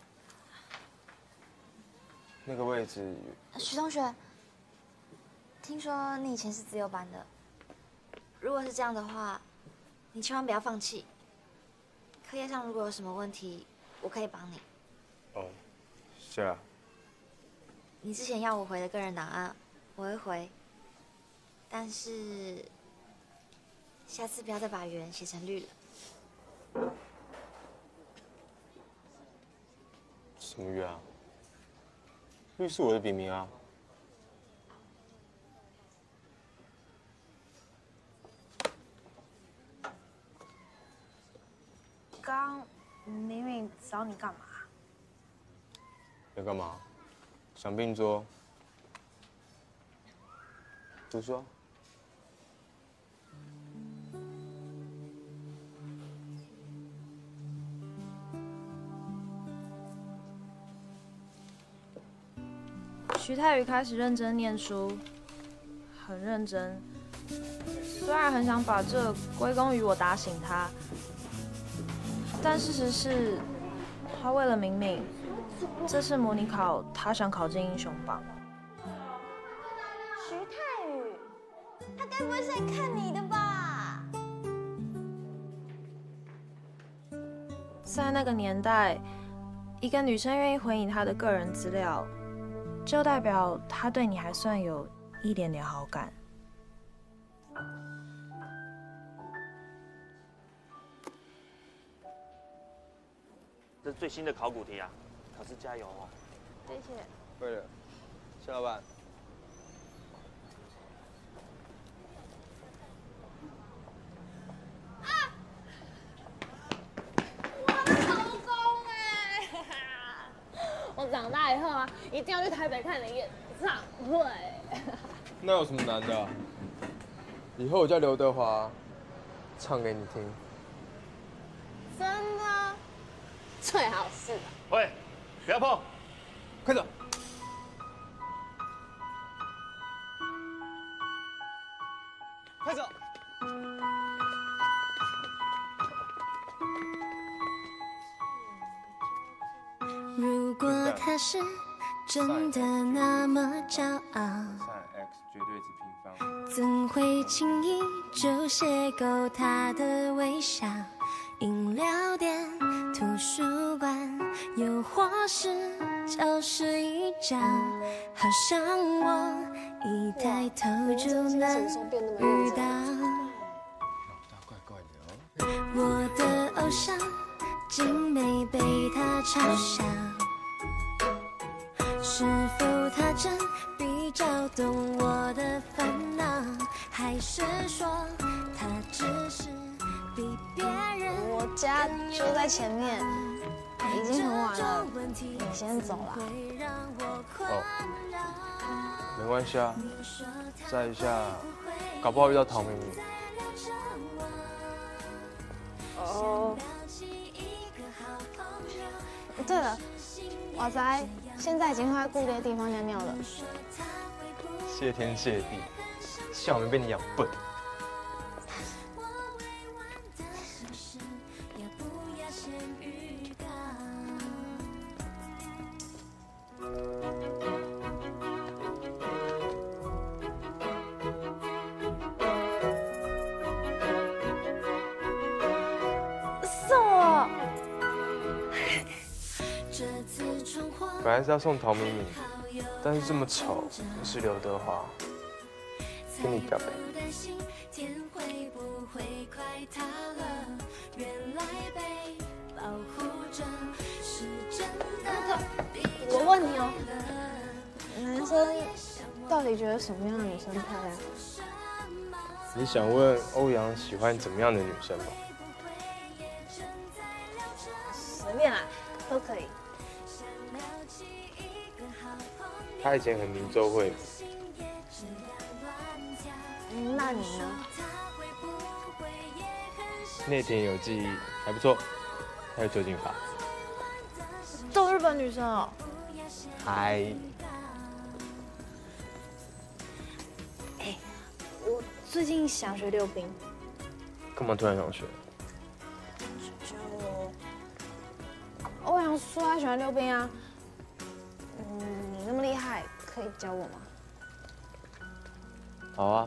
那个位置， 徐同学，听说你以前是自由班的，如果是这样的话，你千万不要放弃。课业上如果有什么问题，我可以帮你。 哦，是啊。 你之前要我回的个人档案，我会回。但是，下次不要再把圆写成绿了。 什么圆啊？绿是我的笔名啊。 刚明明找你干嘛？ 要干嘛？想并桌。读书啊。 徐太宇开始认真念书，很认真。虽然很想把这归功于我打醒他。但事实是，他为了明明，这次模拟考他想考进英雄榜。 徐太宇，他该不会是来看你的吧？ 在那个年代，一个女生愿意回你她的个人资料，就代表她对你还算有一点点好感。 这是最新的考古题啊，考试加油哦！ 谢谢。 会了，谢老板。 啊！我的老公哎！我长大以后啊，一定要去台北看你演唱会。 那有什么难的、啊？以后我叫刘德华，唱给你听。 真的？最好是的。 喂，不要碰， 快走。快走。 如果他是真的那么骄傲， x 绝对值平方， 怎会轻易就邂逅他的微笑？饮料店、图书馆，又或是教室一角，好像我一抬头就能遇到。 怪怪的哦。 我的偶像，竟没被他嘲笑。是否他真比较懂我的烦恼，还是说他只是比别人？ 我家就在前面，已经很晚了，你先走啦。 哦， 没关系啊，再一下，搞不好遇到陶明明。 哦。对了，瓦仔现在已经会在固定的地方尿尿了。 谢天谢地，幸好没被你养笨。 送我。 本来是要送陶明明，但是这么丑，是刘德华，给你表白。 我问你哦，男生到底觉得什么样的女生漂亮？ 你想问欧阳喜欢怎么样的女生吗？ 随便啦，都可以。 他以前很迷周慧。 那你呢？ 内田有纪还不错，还有旧金发。 都日本女生哦。 嗨。 哎，我最近想学溜冰。 干嘛突然想学？ 就欧阳说他喜欢溜冰啊。嗯，你那么厉害，可以教我吗？ 好啊。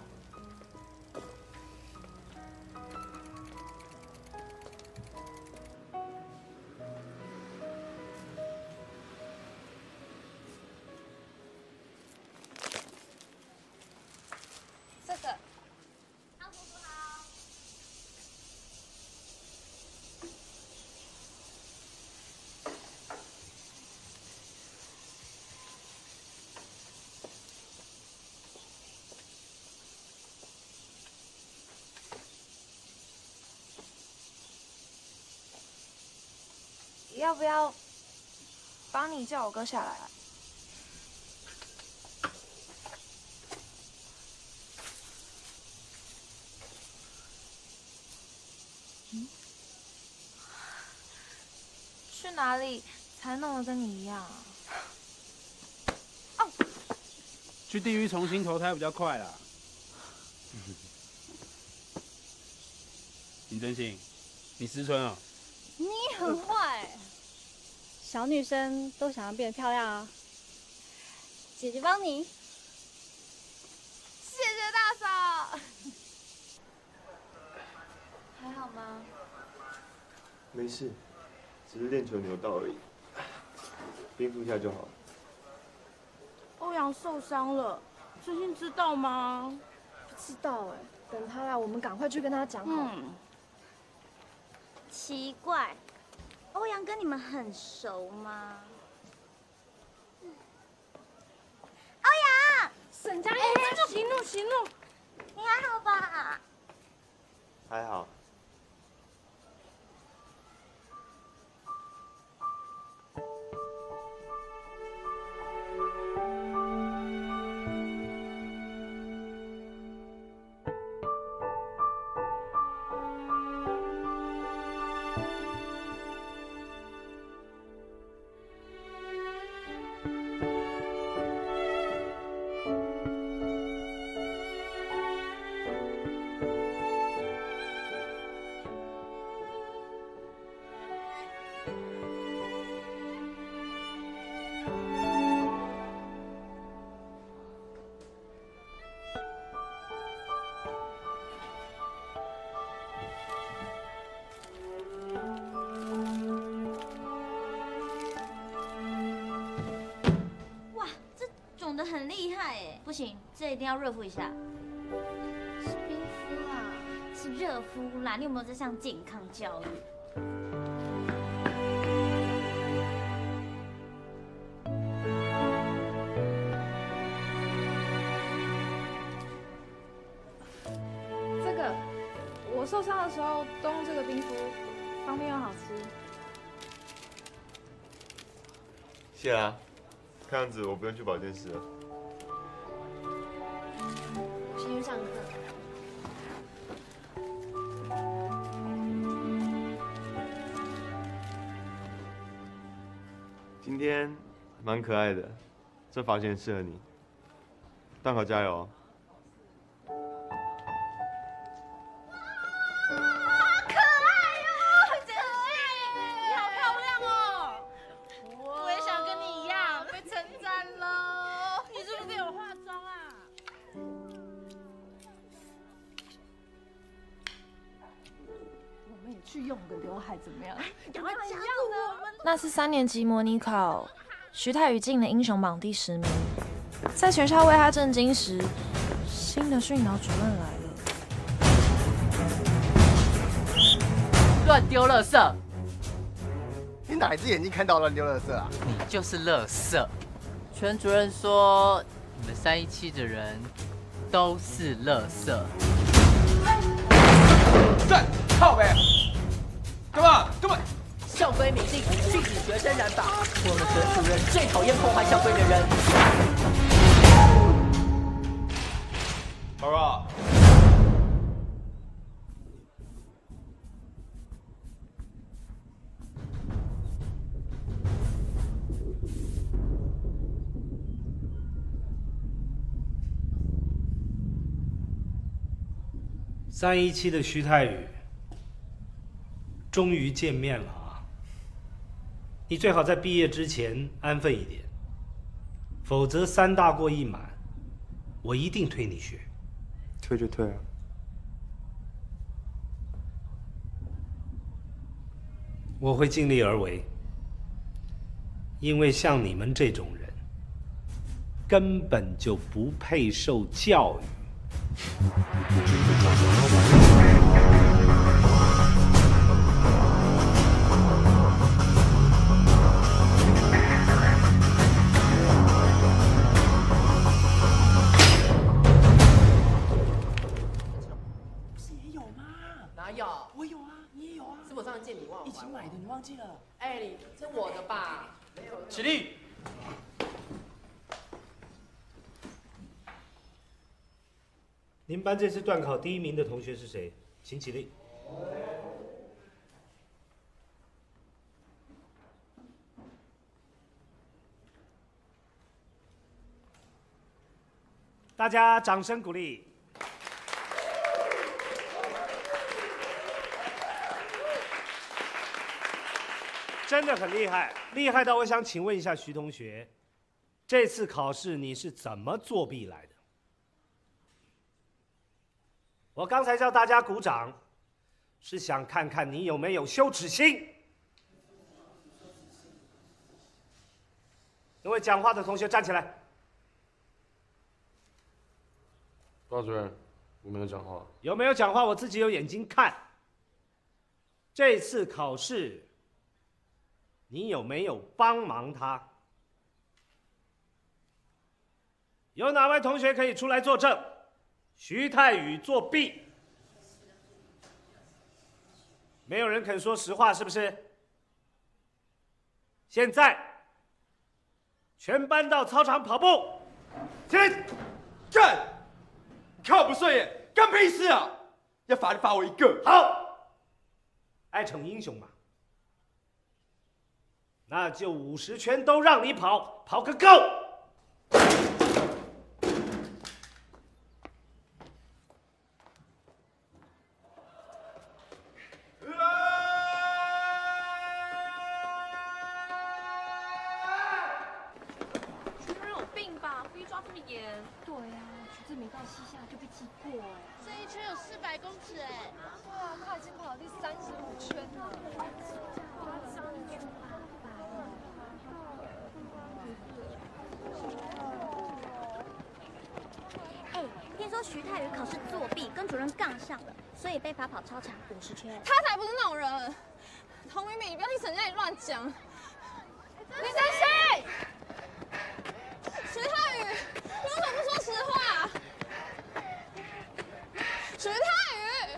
这个。 要不要帮你叫我哥下来啊？嗯？去哪里才弄得跟你一样啊？ 哦，去地狱重新投胎比较快啦。林真心，你思春啊？ 你很坏。小女生都想要变得漂亮啊！姐姐帮你。谢谢大嫂。还好吗？ 没事，只是链球扭到而已，冰敷一下就好了。 欧阳受伤了，真心知道吗？ 不知道哎，等他来，我们赶快去跟他讲好。嗯。 奇怪。欧阳跟你们很熟吗？欧阳， 沈佳宜，息怒息怒， 你还好吧？ 还好。 肿得很厉害哎，不行，这一定要热敷一下。是冰敷啦，是热敷啦。你有没有在上健康教育？ 这个，我受伤的时候都用这个冰敷，方便又好吃。 谢啦。看样子我不用去保健室了。 蛮可爱的，这发型适合你。段考加油哦！ 好可爱哦，真是！你好漂亮哦！我也想跟你一样被称赞了。你是不是给我化妆啊？ 我们也去用个刘海怎么样？ 赶快加入我们！ 那次三年级模拟考，徐太宇进了英雄榜第十名。在学校为他震惊时，新的训导主任来了。 乱丢垃圾！ 你哪一只眼睛看到乱丢垃圾啊？ 你就是垃圾！全主任说你们三一七的人都是垃圾。 站，靠呗！干嘛？干嘛？ 校规明定，禁止学生染发。我们全主任最讨厌破坏校规的人。 报告。 三一七的徐太宇，终于见面了啊！你最好在毕业之前安分一点，否则三大过一满，我一定退你学。 退就退啊！ 我会尽力而为，因为像你们这种人，根本就不配受教育。 一起买的，你忘记了？哎，你这我的吧？起立！ 您班这次段考第一名的同学是谁？请起立。大家掌声鼓励。真的很厉害，厉害到我想请问一下徐同学，这次考试你是怎么作弊来的？我刚才叫大家鼓掌，是想看看你有没有羞耻心。因为讲话的同学站起来。 报告主任，我没有讲话。 有没有讲话？我自己有眼睛看。这次考试。你有没有帮忙他？有哪位同学可以出来作证？徐太宇作弊，没有人肯说实话，是不是？现在，全班到操场跑步，起来， 干！你看我不顺眼，干屁事啊！要罚就罚我一个。 好，爱逞英雄嘛。那就五十圈都让你跑，跑个够！ 徐主任有病吧？故意抓这么严？对呀、啊，徐志明到西夏就被记过哎。 这一圈有四百公尺哎。 对啊，他已经跑了第三十五圈了。 听说徐太宇考试作弊，跟主任杠上了，所以被罚跑操场五十圈。 他才不是那种人。童明明，你不要听沈佳宜乱讲。李真心，徐太宇，你为什么不说实话？徐太宇，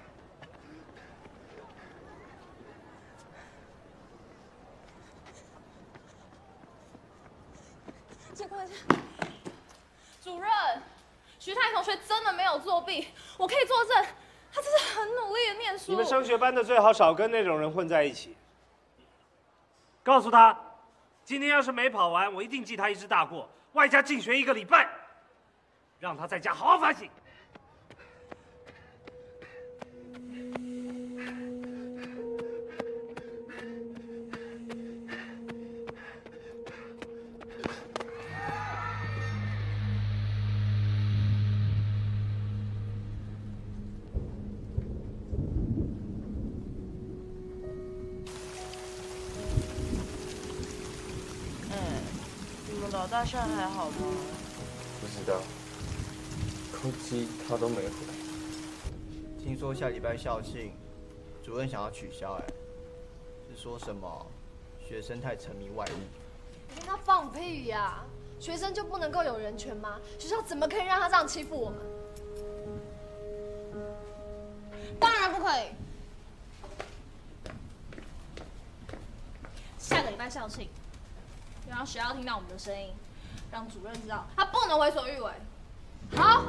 借过一下。主任。徐太同学真的没有作弊，我可以作证，他真是很努力的念书。 你们升学班的最好少跟那种人混在一起。告诉他， 今天要是没跑完，我一定记他一支大过，外加禁学一个礼拜，让他在家好好反省。 老大现在还好吗？ 不知道，扣机他都没回。 听说下礼拜校庆，主任想要取消，哎，是说什么学生太沉迷外物？ 你跟他放屁呀！学生就不能够有人权吗？学校怎么可以让他这样欺负我们？当然不可以。下个礼拜校庆。要让学校听到我们的声音，让主任知道他不能为所欲为。好。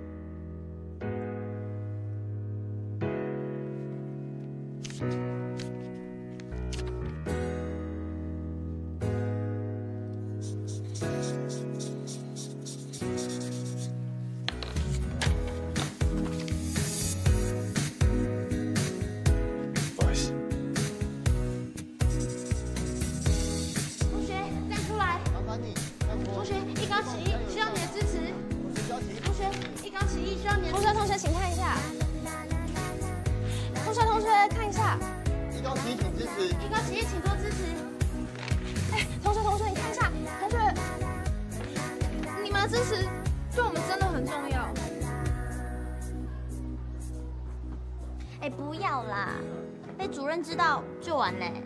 哎，不要啦，被主任知道就完嘞。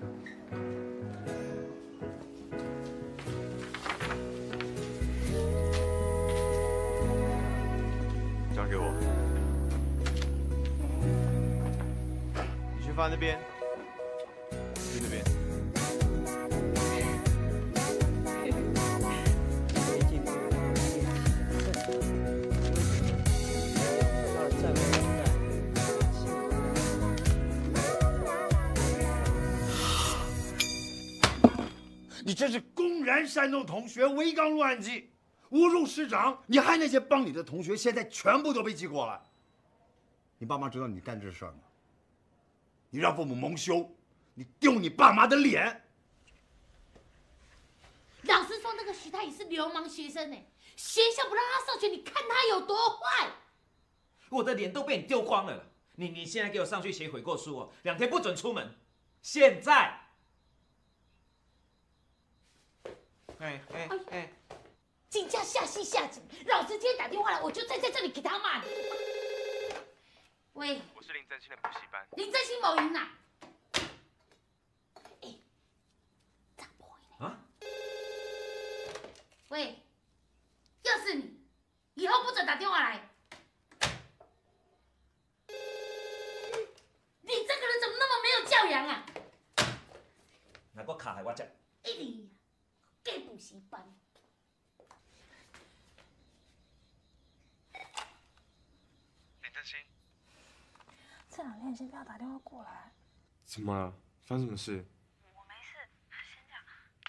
交给我，你去放那边，去那边。 你这是公然煽动同学违纲录案记，侮辱师长！你害那些帮你的同学，现在全部都被记过了。你爸妈知道你干这事儿吗？你让父母蒙羞，你丢你爸妈的脸。 老师说那个徐太宇是流氓学生呢，学校不让他上学，你看他有多坏！ 我的脸都被你丢光了，你你现在给我上去写悔过书哦，两天不准出门。现在。哎哎哎！ 警驾下戏下井，老师今天打电话来，我就站在这里给他骂你。喂， 我是林真心的补习班。 林真心某赢呐？哎，张博赢啊！喂，又是你，以后不准打电话来。你这个人怎么那么没有教养啊？ 那我卡害我这。 哎。给补习班， 林真心， 这两天先不要打电话过来。 怎么了？发生什么事？ 我没事，先这样。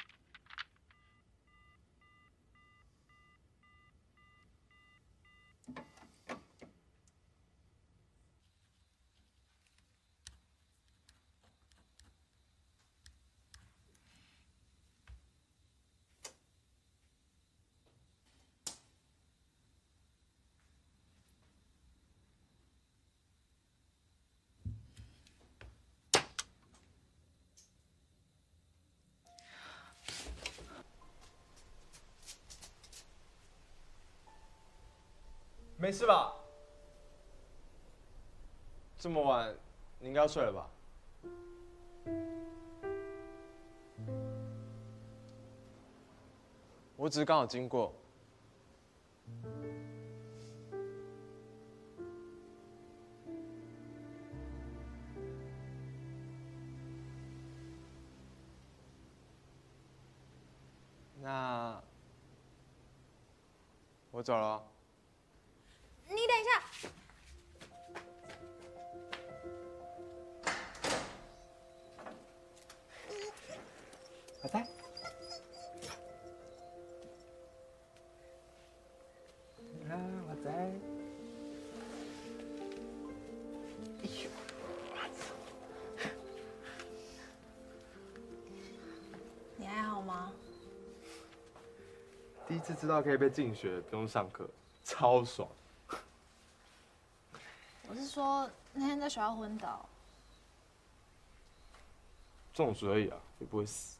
没事吧？这么晚，你应该要睡了吧？我只是刚好经过。那我走了。 你等一下。 阿呆， 啊，我在。哎呦，我操！ 你还好吗？ 第一次知道可以被禁学，不用上课，超爽。 我是说那天在学校昏倒， 中暑而已啊，也不会死。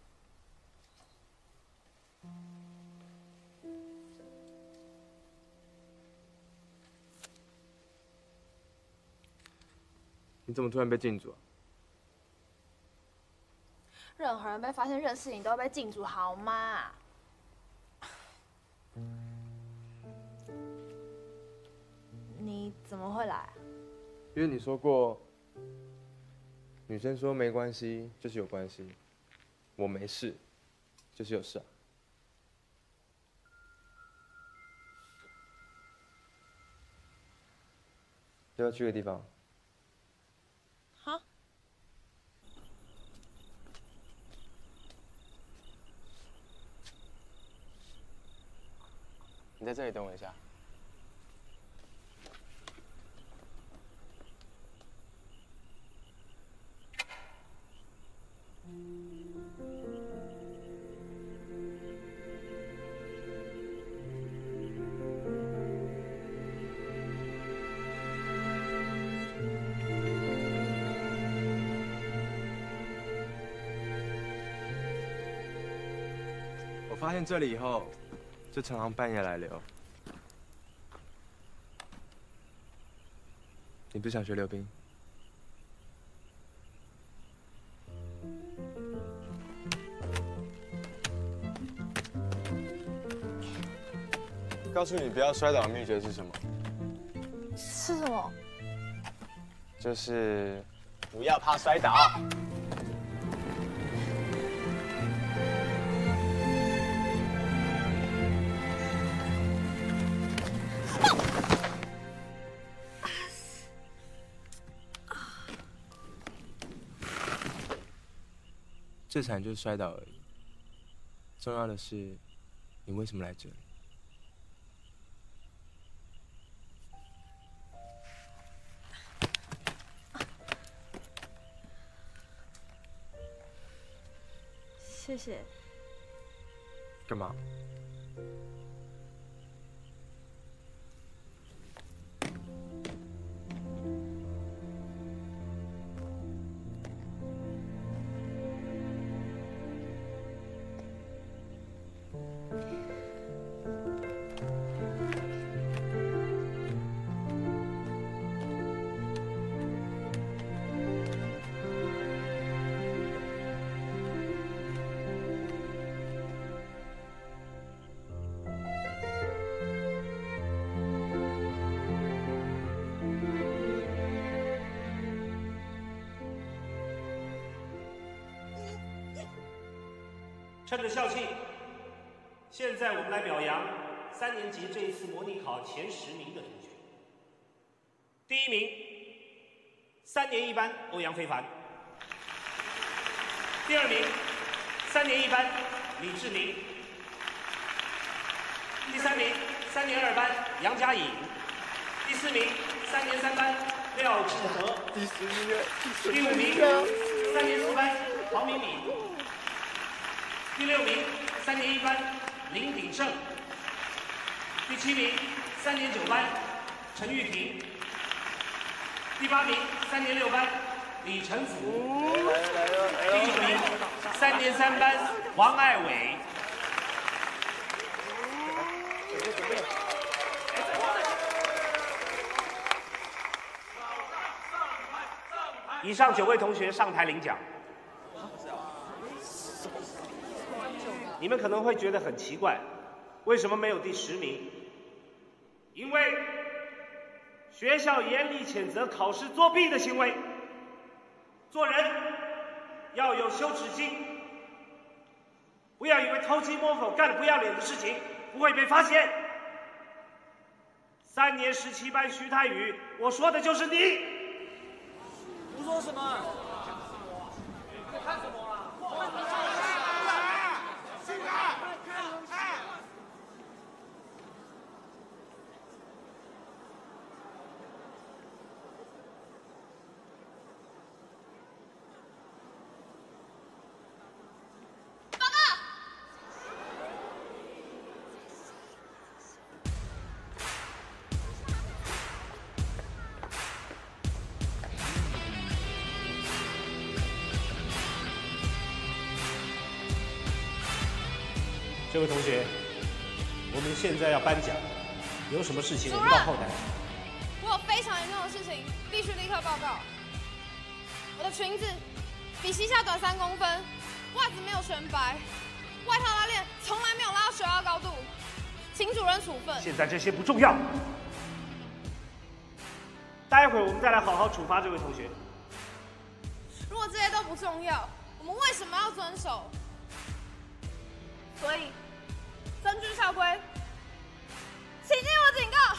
你怎么突然被禁足啊？ 任何人被发现认识你都会被禁足，好吗？你怎么会来？ 因为你说过，女生说没关系就是有关系，我没事就是有事啊。要不要去个地方？ 好。 你在这里等我一下。我发现这里以后，就常常半夜来溜。你不想学溜冰？告诉你不要摔倒的秘诀是什么？ 是什么？ 就是不要怕摔倒。最惨就是摔倒而已，重要的是，你为什么来这里？ 谢谢。 干嘛？ 趁着校庆，现在我们来表扬三年级这一次模拟考前十名的同学。第一名，三年一班欧阳非凡；第二名，三年一班李志明；第三名，三年二班杨佳颖；第四名，三年三班廖志和；第十名，第五名，三年四班黄敏敏。第六名，三年一班林鼎盛；第七名，三年九班陈玉婷；第八名，三年六班李晨福；第九名，三年三班王爱伟。以上九位同学上台领奖。你们可能会觉得很奇怪，为什么没有第十名？因为学校严厉谴责考试作弊的行为。做人要有羞耻心，不要以为偷鸡摸狗干了不要脸的事情不会被发现。三年十七班徐太宇，我说的就是你。 胡说什么？在看什么啊？ 这位同学，我们现在要颁奖，有什么事情我们主任到后台。 我有非常严重的事情，必须立刻报告。我的裙子比膝下短三公分，袜子没有全白，外套拉链从来没有拉到学校高度，请主任处分。 现在这些不重要，待会儿我们再来好好处罚这位同学。 如果这些都不重要，我们为什么要遵守？所以，根据校规，请听我警告。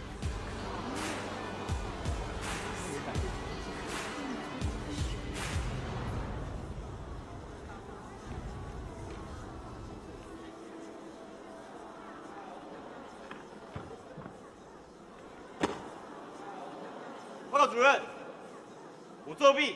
报告主任，我作弊。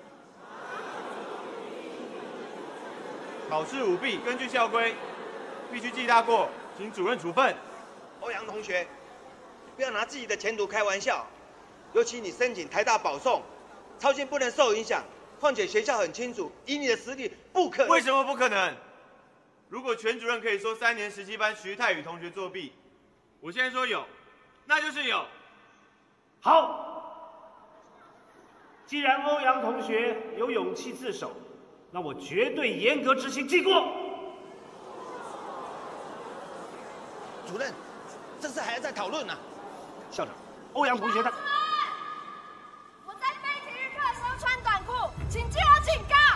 考试舞弊，根据校规，必须记大过，请主任处分。 欧阳同学，不要拿自己的前途开玩笑，尤其你申请台大保送，操行不能受影响。况且学校很清楚，以你的实力不可能。 为什么不可能？如果全主任可以说三年十七班徐泰宇同学作弊，我现在说有，那就是有。 好，既然欧阳同学有勇气自首，那我绝对严格执行记过。 主任，这事还要再讨论呢。 校长，欧阳同学他…… 我在非体育课的时候穿短裤，请记我警告。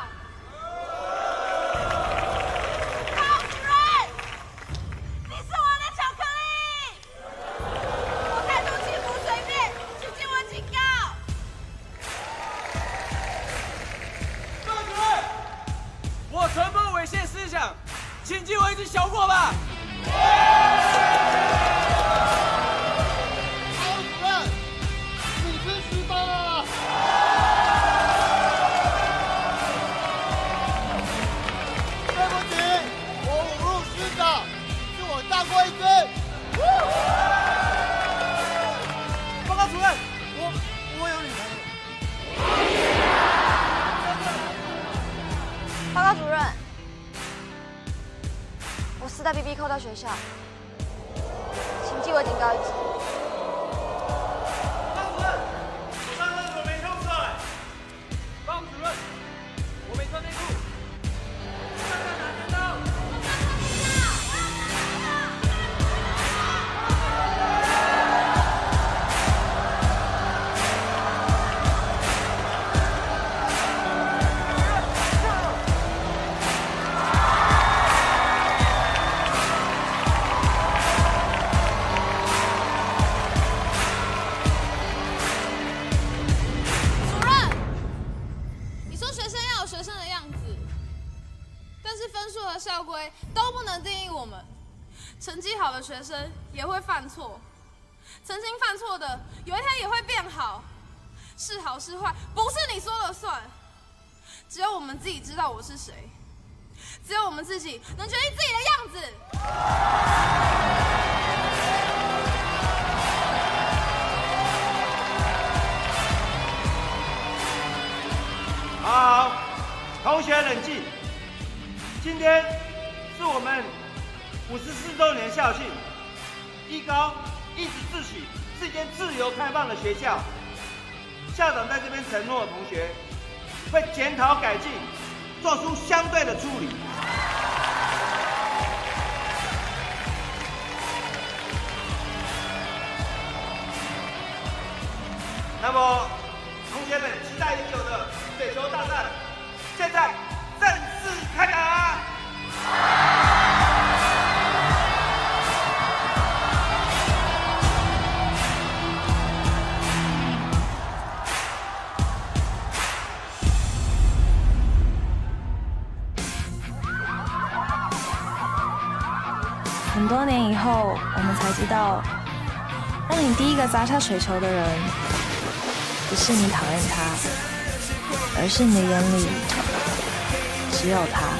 高主任，你是我的巧克力，我态度轻浮随便，请记我警告。 高主任，我传播猥亵思想，请记我一只小过吧。 大过一针。 报告主任， 我我有女朋友。 报告主任，我私带 B B 扣到学校，请记我警告一次。 报告主任，我上厕所没冲水。 报告主任，我没穿内裤。看看哪边到。 校规都不能定义我们，成绩好的学生也会犯错，曾经犯错的有一天也会变好，是好是坏不是你说了算，只有我们自己知道我是谁，只有我们自己能决定自己的样子。 好，同学冷静。今天是我们五十四周年校庆，一高一直自诩是一间自由开放的学校。校长在这边承诺，同学会检讨改进，做出相对的处理。那么，同学们期待已久的水球大战，现在正式开打！ 很多年以后，我们才知道，让你第一个砸下水球的人，不是你讨厌他，而是你的眼里只有他。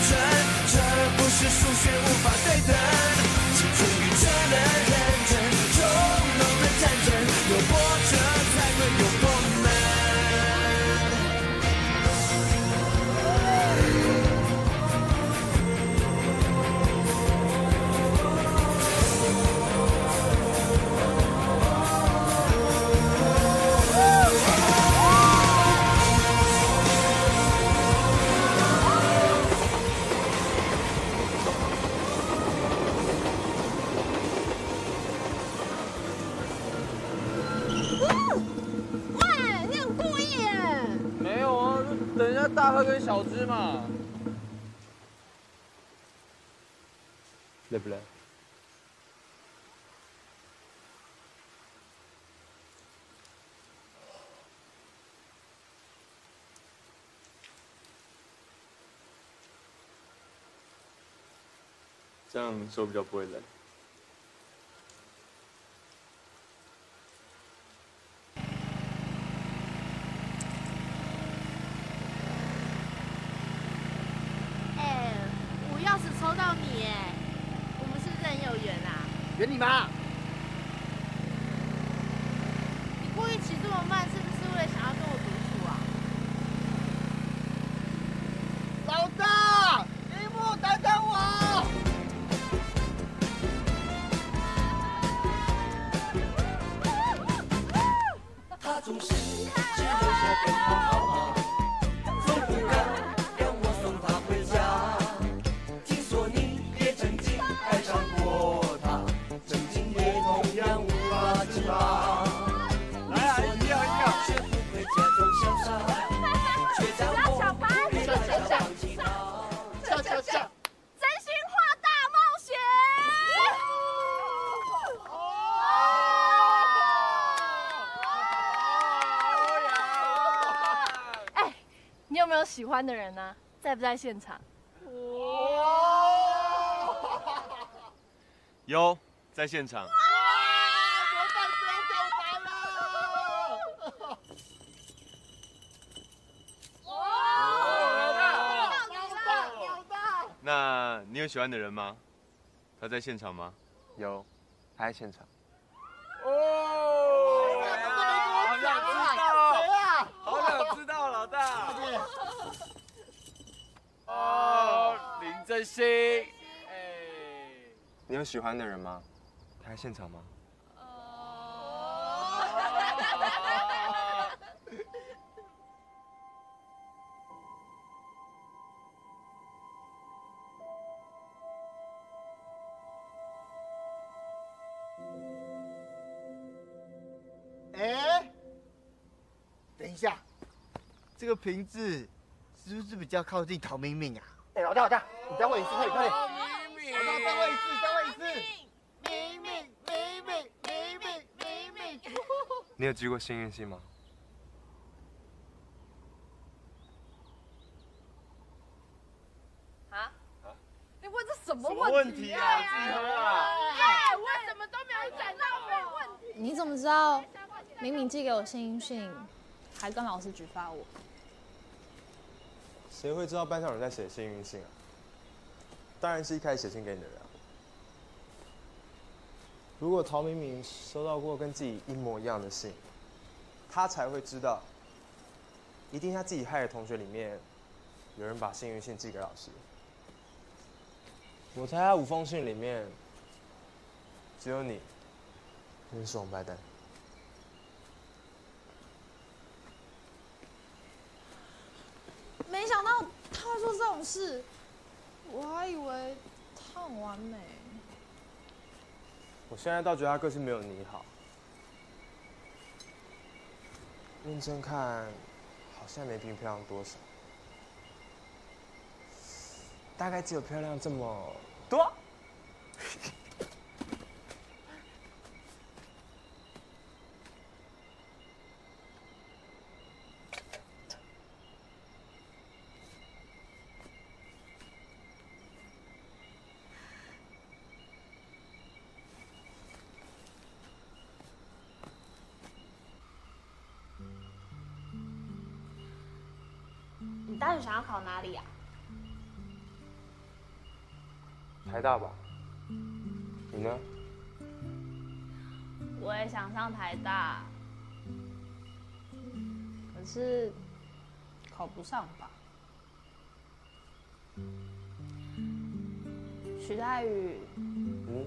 数学无法对等，青春愚蠢的认真。 没有啊，就等一下大喝跟小只嘛。 累不累？这样手比较不会冷。 哎，我钥匙抽到你哎，我们是不是很有缘啊？ 圆你妈！ 你故意骑这么慢，是不是为了想要跟我独处啊？ 老大，樱木等等我！ 他总是只留下电话号码，总不敢让我送他回家。听说你也曾经爱上过他，曾经也同样无法自拔。 来啊，一样一样。 学不会假装潇洒，却在我背后放弃他。 下下下。 真心话大冒险！哎，你有没有喜欢的人呢、啊？在不在现场？ 有，在现场。那你有喜欢的人吗？他在现场吗？有，他在现场。 哦，好想知道，谁啊？ 好想知道，老大。 快点。 哦，林真心。哎， 你有喜欢的人吗？他在现场吗？ 哎，等一下，这个瓶子是不是比较靠近陶明明啊？哎，老大老大，你再问一次，快点快点！老大再问一次，再问一次。明明明明明明明明。 你有寄过幸运信吗？ 啊？你问这什么什么问题啊？自己喝啊！ 哎，我什么都没有讲到，没问题。 你怎么知道明明寄给我幸运信，还跟老师举发我？ 谁会知道班上有人在写幸运信啊？当然是一开始写信给你的人啊。如果陶明明收到过跟自己一模一样的信，他才会知道，一定他自己害的同学里面，有人把幸运信寄给老师。我猜他五封信里面，只有你，你是王八蛋。 没想到他会做这种事，我还以为他很完美。 我现在倒觉得他个性没有你好。认真看，好像没比你漂亮多少，大概只有漂亮这么多。 你大学想要考哪里啊？ 台大吧？你呢？ 我也想上台大，可是考不上吧？徐泰宇， 嗯，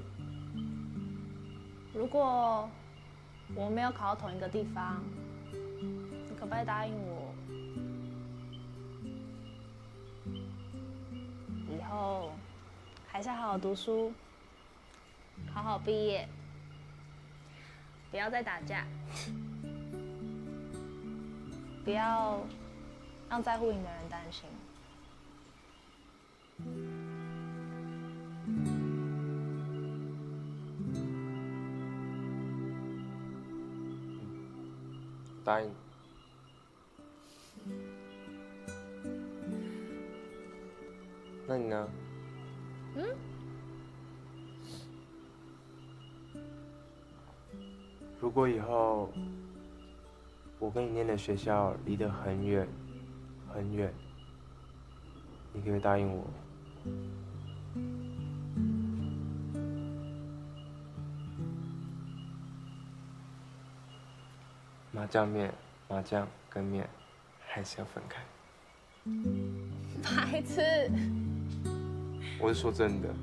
如果我们没有考到同一个地方，你可不可以答应我，以后还是好好读书，好好毕业，不要再打架，不要让在乎你的人担心。 答应。那你呢？ 嗯？ 如果以后我跟你念的学校离得很远很远，你可不可以答应我？麻酱面、麻酱跟面还是要分开。 白痴！ 我是说真的。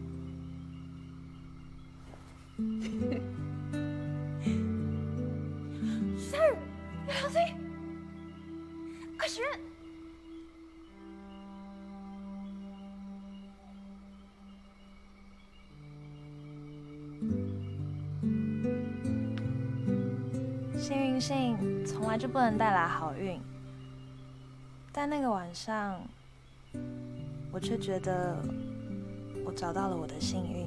夏雨，你小心！快许愿！ 幸运性从来就不能带来好运，但那个晚上，我却觉得我找到了我的幸运。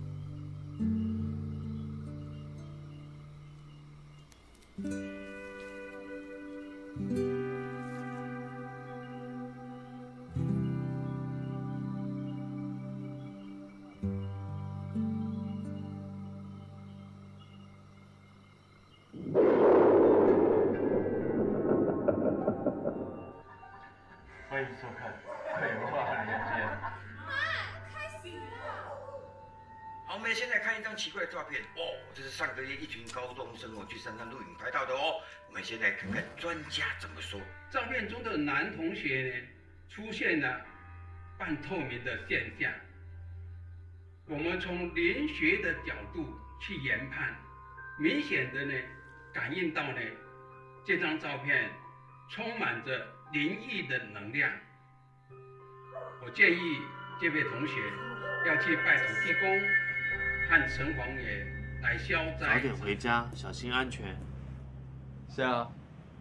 欢迎收看《鬼话连篇》。 开始了。 好，我们先来看一张奇怪的照片哦，这是上个月一群高中生哦去山上露营拍到的哦。我们先来看看专家怎么说。 照片中的男同学呢，出现了半透明的现象。我们从灵学的角度去研判，明显的呢感应到呢这张照片充满着灵异的能量。我建议这位同学要去拜土地公和城隍爷来消灾。 早点回家，小心安全。 是啊。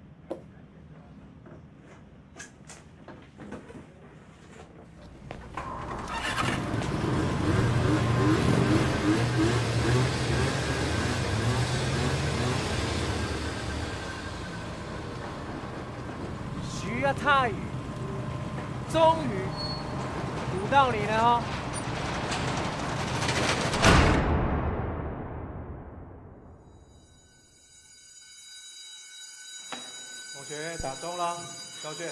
徐亚泰宇，终于堵到你了哦！ 同学打钟了，交卷。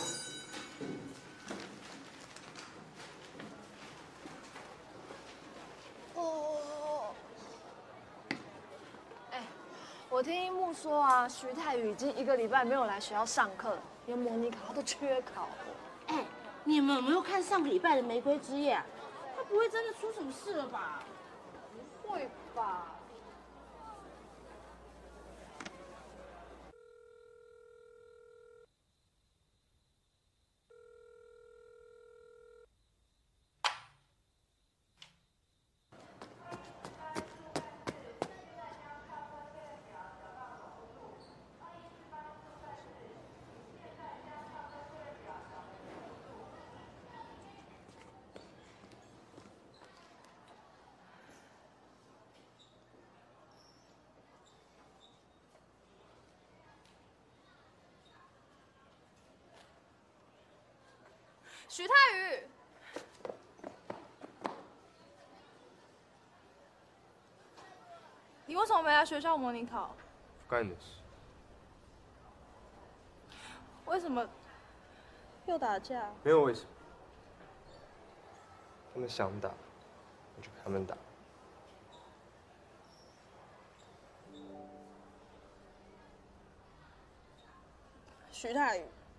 哦。哎，我听樱木说啊，徐泰宇已经一个礼拜没有来学校上课了，连模拟考他都缺考。 哎，你们有没有看上个礼拜的《玫瑰之夜》啊？他不会真的出什么事了吧？ 不会吧？徐泰宇，你为什么没来学校模拟考？ 不干你的事。 为什么又打架？ 没有为什么。他们想打，我就陪他们打。 徐泰宇。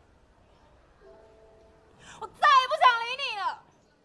我再也不想理你了。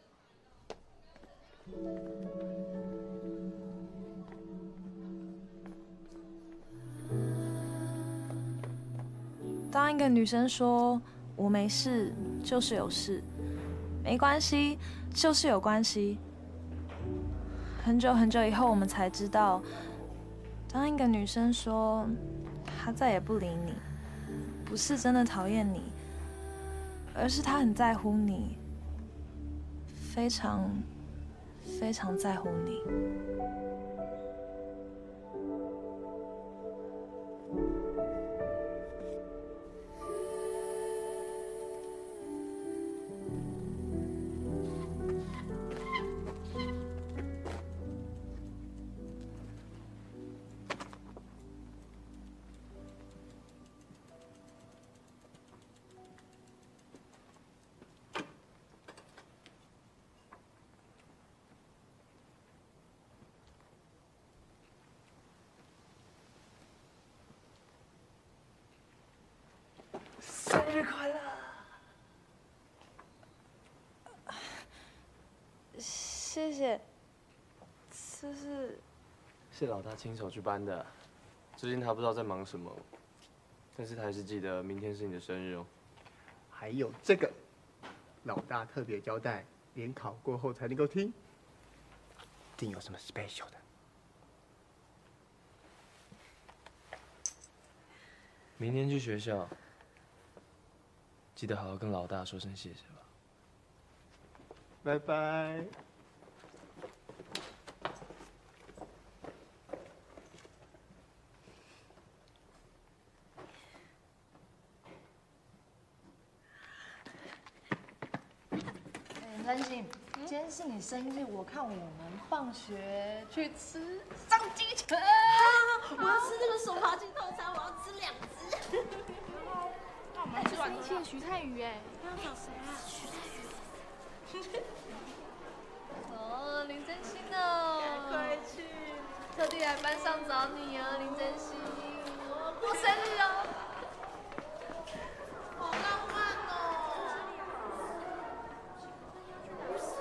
当一个女生说“我没事”，就是有事；没关系，就是有关系。很久很久以后，我们才知道，当一个女生说她再也不理你，不是真的讨厌你。 而是他很在乎你，非常非常在乎你。生日快乐！谢谢。这是是老大亲手去搬的。最近他不知道在忙什么，但是他还是记得明天是你的生日哦。 还有这个，老大特别交代，联考过后才能够听，一定有什么 special 的。 明天去学校。记得好好跟老大说声谢谢吧。 拜拜。 林真心，今天是你生日，我看我们放学去吃张鸡腿。 我要吃这个手扒鸡套餐，我要吃两只。 那我们吃完一期的徐太宇哎，要找谁啊？ 徐太宇。 哦，林真心哦，快去，特地来班上找你哦，林真心，过生日哦。 好浪漫哦。不是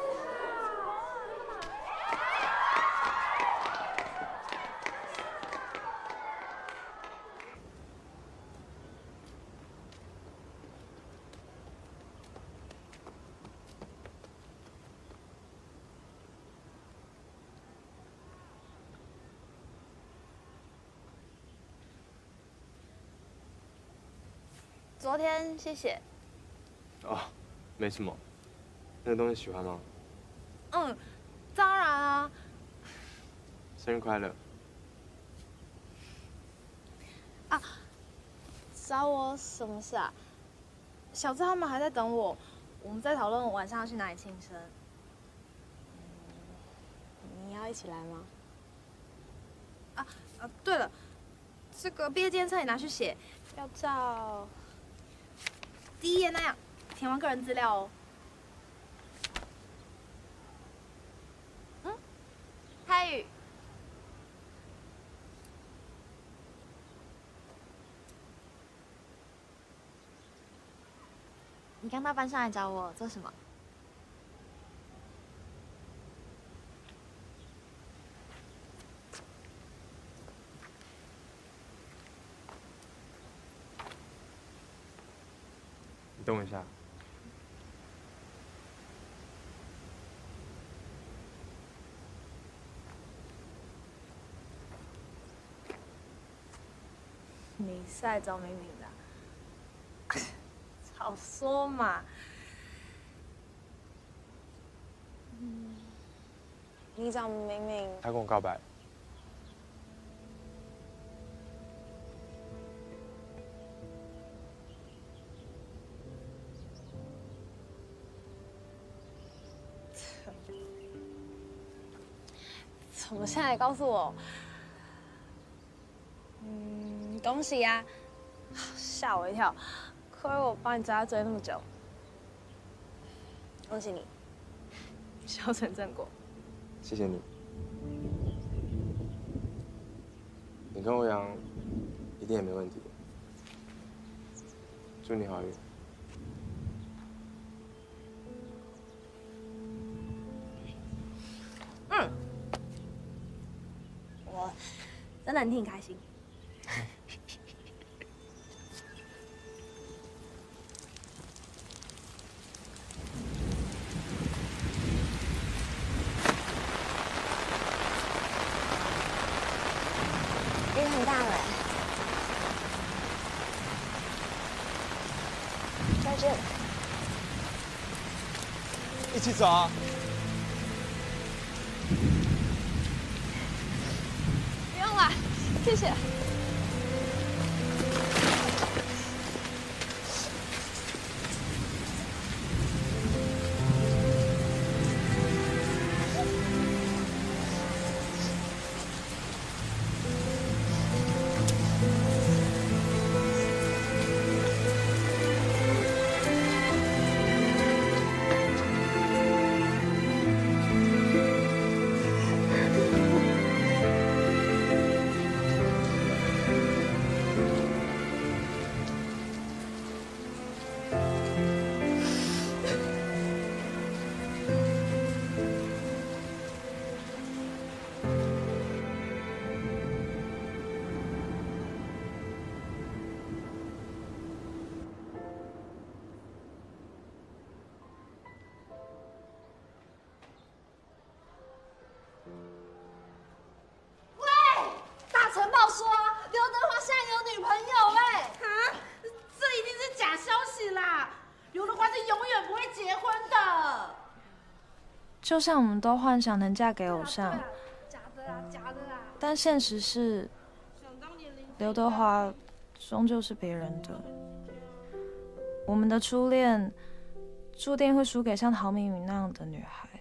昨天谢谢。 哦，没什么。那个东西喜欢吗？ 嗯，当然啊。 生日快乐！ 啊，找我什么事啊？小智他们还在等我，我们在讨论晚上要去哪里庆生。嗯，你要一起来吗？啊啊，对了，这个毕业纪念册你拿去写，要照第一页那样填完个人资料哦。嗯，泰宇。你刚到班上来找我做什么？ 你等我一下。 你是来找明明的啊？早说嘛！嗯，你找明明？ 他跟我告白。 怎么现在告诉我？嗯，恭喜呀！吓我一跳。亏我帮你扎追那么久，恭喜你，修成正果。 谢谢你，你跟欧阳一定也没问题。祝你好运。 嗯，我真的很替你开心。 很大了， 再见。 一起走啊！ 不用了，谢谢。 就像我们都幻想能嫁给偶像，但现实是，刘德华终究是别人的。我们的初恋注定会输给像陶明宇那样的女孩。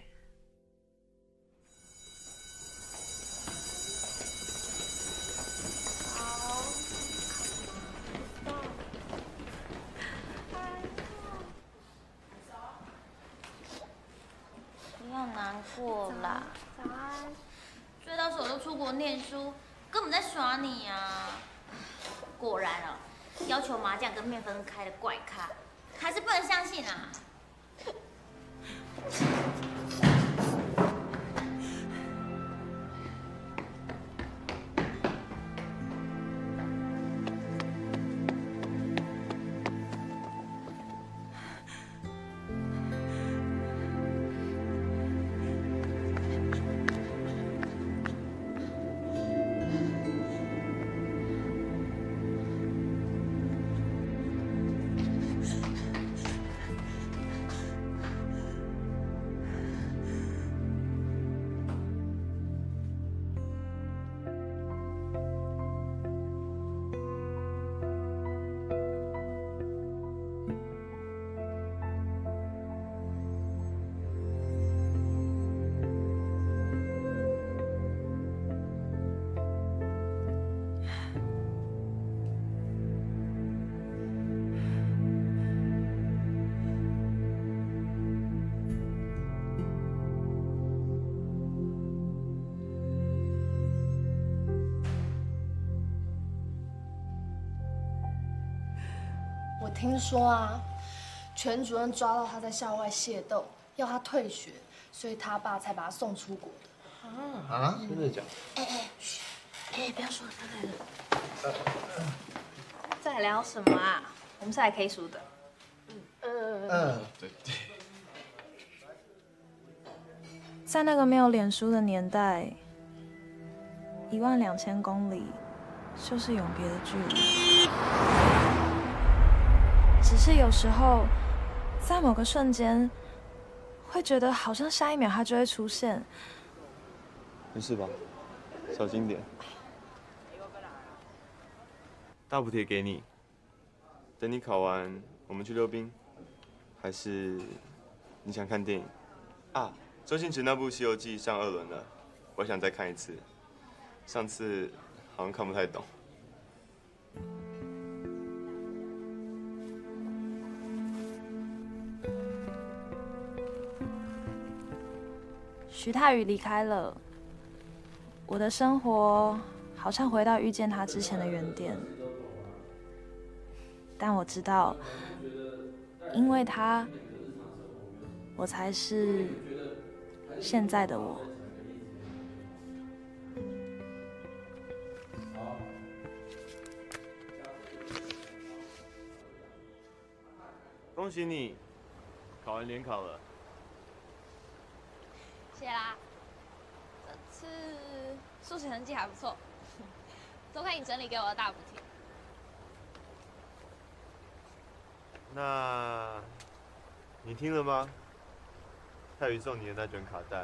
不要难过啦。早安。追到手都出国念书，根本在耍你啊！果然哦，要求麻将跟面分开的怪咖，还是不能相信啊！ 我听说啊，全主任抓到他在校外械斗，要他退学，所以他爸才把他送出国的。 啊？真的假的？ 哎哎，嘘，哎，不要说，他来了。 在聊什么啊？我们是来 K 书的。 嗯嗯，对对。 在那个没有脸书的年代，一万两千公里就是永别的距离。只是有时候，在某个瞬间，会觉得好像下一秒它就会出现。 没事吧？小心点。大补贴给你，等你考完，我们去溜冰。还是你想看电影？啊，周星驰那部《西游记》上二轮了，我想再看一次。上次好像看不太懂。 徐太宇离开了，我的生活好像回到遇见他之前的原点。但我知道，因为他，我才是现在的我。 恭喜你，考完联考了。 谢啦，这次数学成绩还不错，多亏你整理给我的大补贴。 那，你听了吗？ 泰宇送你的那卷卡带。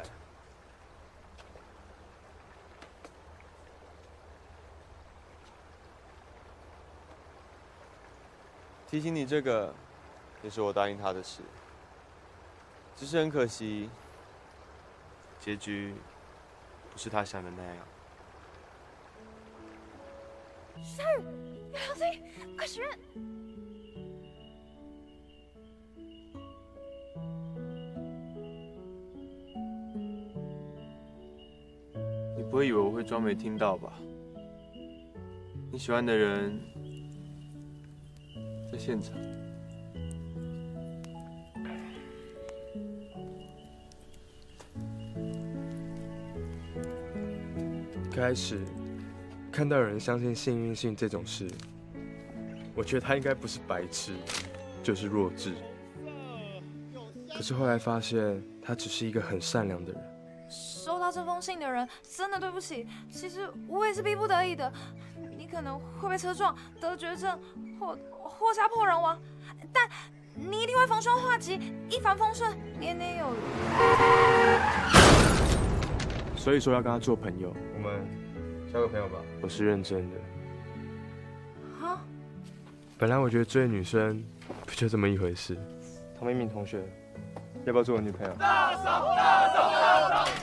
提醒你这个，也是我答应他的事。只是很可惜，结局不是他想的那样。 夏雨，你小心，快许愿！ 你不会以为我会装没听到吧？你喜欢的人在现场。 开始看到有人相信幸运性这种事，我觉得他应该不是白痴，就是弱智。可是后来发现，他只是一个很善良的人。 收到这封信的人，真的对不起。其实我也是逼不得已的。你可能会被车撞、得绝症，或或家破人亡，但你一定会逢凶化吉，一帆风顺，年年有余。 所以说要跟他做朋友，我们交个朋友吧。我是认真的。 啊？ 本来我觉得追女生不就这么一回事。唐明明同学，要不要做我女朋友？ 大嫂，大嫂，大嫂！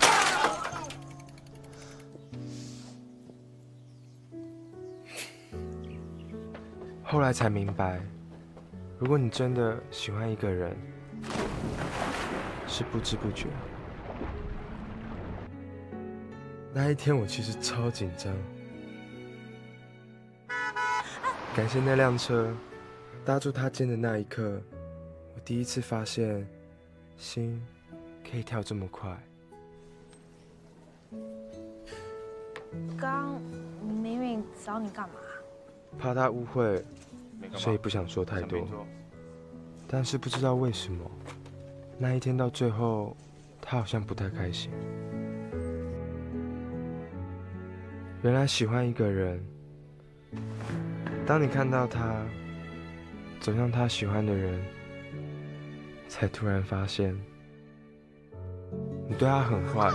后来才明白，如果你真的喜欢一个人，是不知不觉。那一天我其实超紧张，感谢那辆车，搭住他肩的那一刻，我第一次发现，心可以跳这么快。 刚明明找你干嘛？ 怕他误会，所以不想说太多。但是不知道为什么，那一天到最后，他好像不太开心。原来喜欢一个人，当你看到他走向他喜欢的人，才突然发现，你对他很坏，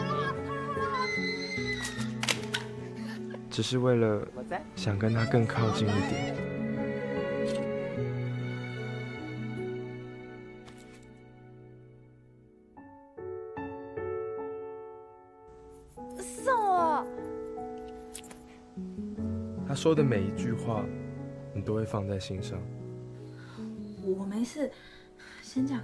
只是为了想跟他更靠近一点。 送我。 他说的每一句话，你都会放在心上。 我没事，先讲。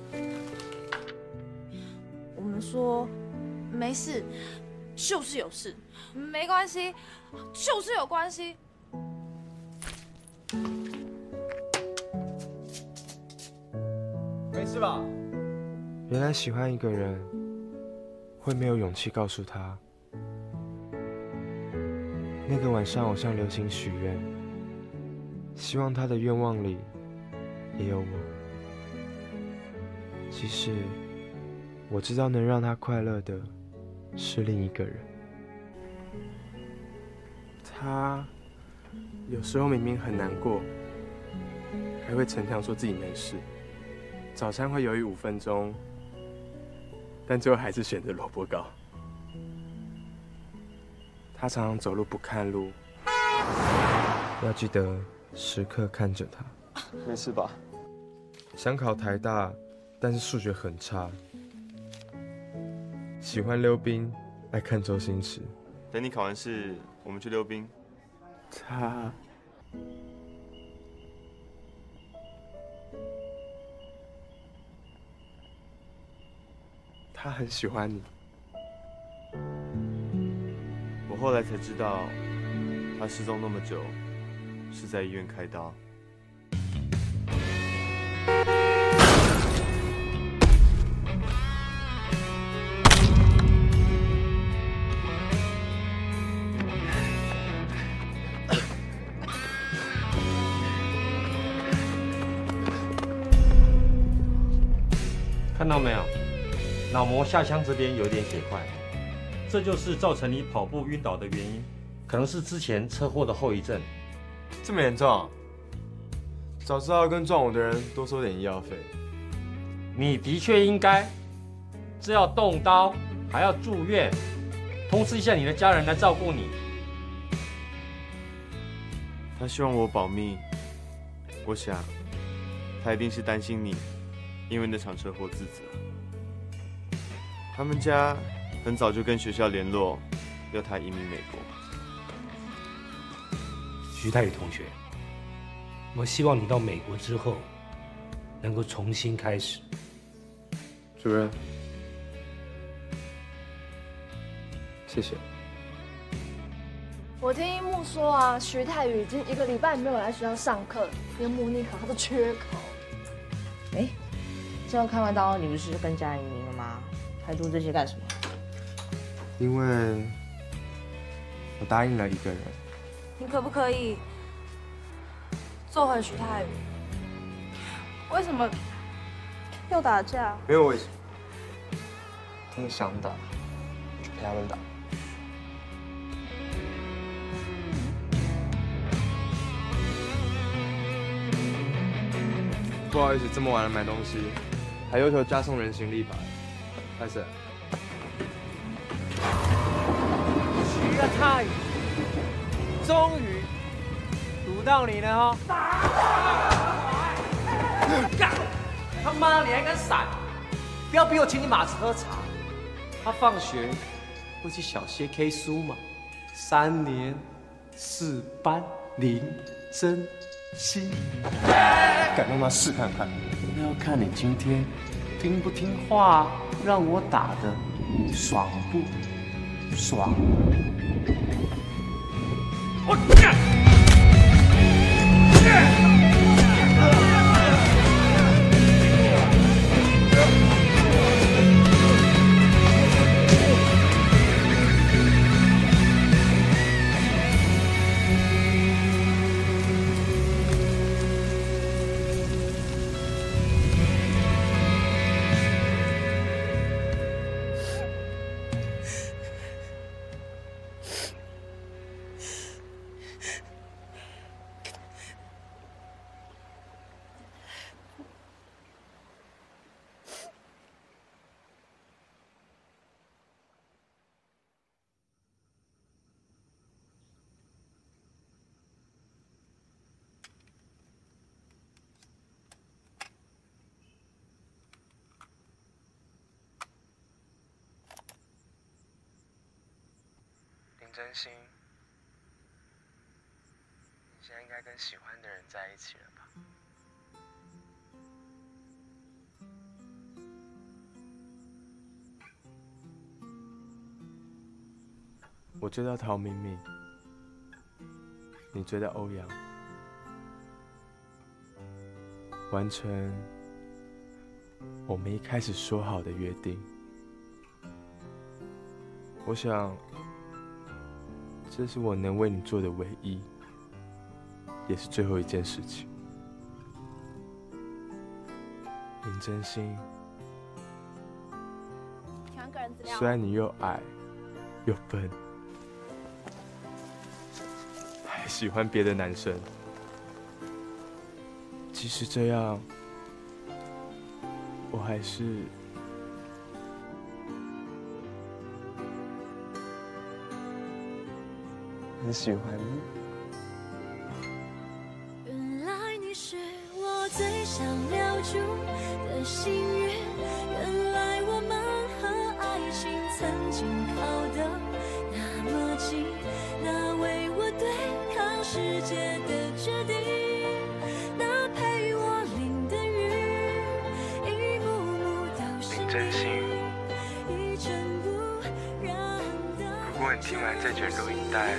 我们说没事，就是有事，没关系，就是有关系。 没事吧？原来喜欢一个人，会没有勇气告诉他。那个晚上，我向流星许愿，希望他的愿望里也有我。其实，我知道能让他快乐的是另一个人。他有时候明明很难过，还会逞强说自己没事。早餐会犹豫五分钟，但最后还是选择萝卜糕。他常常走路不看路，要记得时刻看着他。 没事吧？ 想考台大，但是数学很差。喜欢溜冰，爱看周星驰。 等你考完试，我们去溜冰。 他他很喜欢你。 我后来才知道，他失踪那么久，是在医院开刀。 看到没有？脑膜下腔这边有点血块，这就是造成你跑步晕倒的原因，可能是之前车祸的后遗症。 这么严重？早知道跟撞我的人多收点医药费。 你的确应该， 这要动刀，还要住院，通知一下你的家人来照顾你。 他希望我保密，我想他一定是担心你因为那场车祸自责。他们家很早就跟学校联络，要他移民美国。 徐太宇同学，我希望你到美国之后能够重新开始。 主任，谢谢。 我听樱木说啊，徐太宇已经一个礼拜没有来学校上课，连模拟考他都缺考。 哎，这样开完刀，你不是跟家人移民了吗？还做这些干什么？ 因为我答应了一个人。 你可不可以做回徐太宇？为什么又打架？ 没有为什么，他们想打就陪他们打。不好意思，这么晚了买东西，还要求加送人形立牌，拍摄。 徐啊太宇，终于堵到你了哦！干！他妈你还敢闪？不要逼我请你马子喝茶。他放学会去小歇 K 书嘛？三年四班林真心， 敢让他试看看？ 那要看你今天听不听话，让我打的爽不爽？ 我干！ 真心，你现在应该跟喜欢的人在一起了吧？我追到陶明明，你追到欧阳，完成我们一开始说好的约定。我想。这是我能为你做的唯一，也是最后一件事情。林真心，虽然你又矮又笨，还喜欢别的男生，即使这样，我还是。很喜欢你。 原来你是我最想留住的幸运，原来我们和爱情曾经靠得那么近，那为我对抗世界的决定，那陪我淋的雨，一幕幕都是你，一尘不染的。 如果你听完这卷录音带，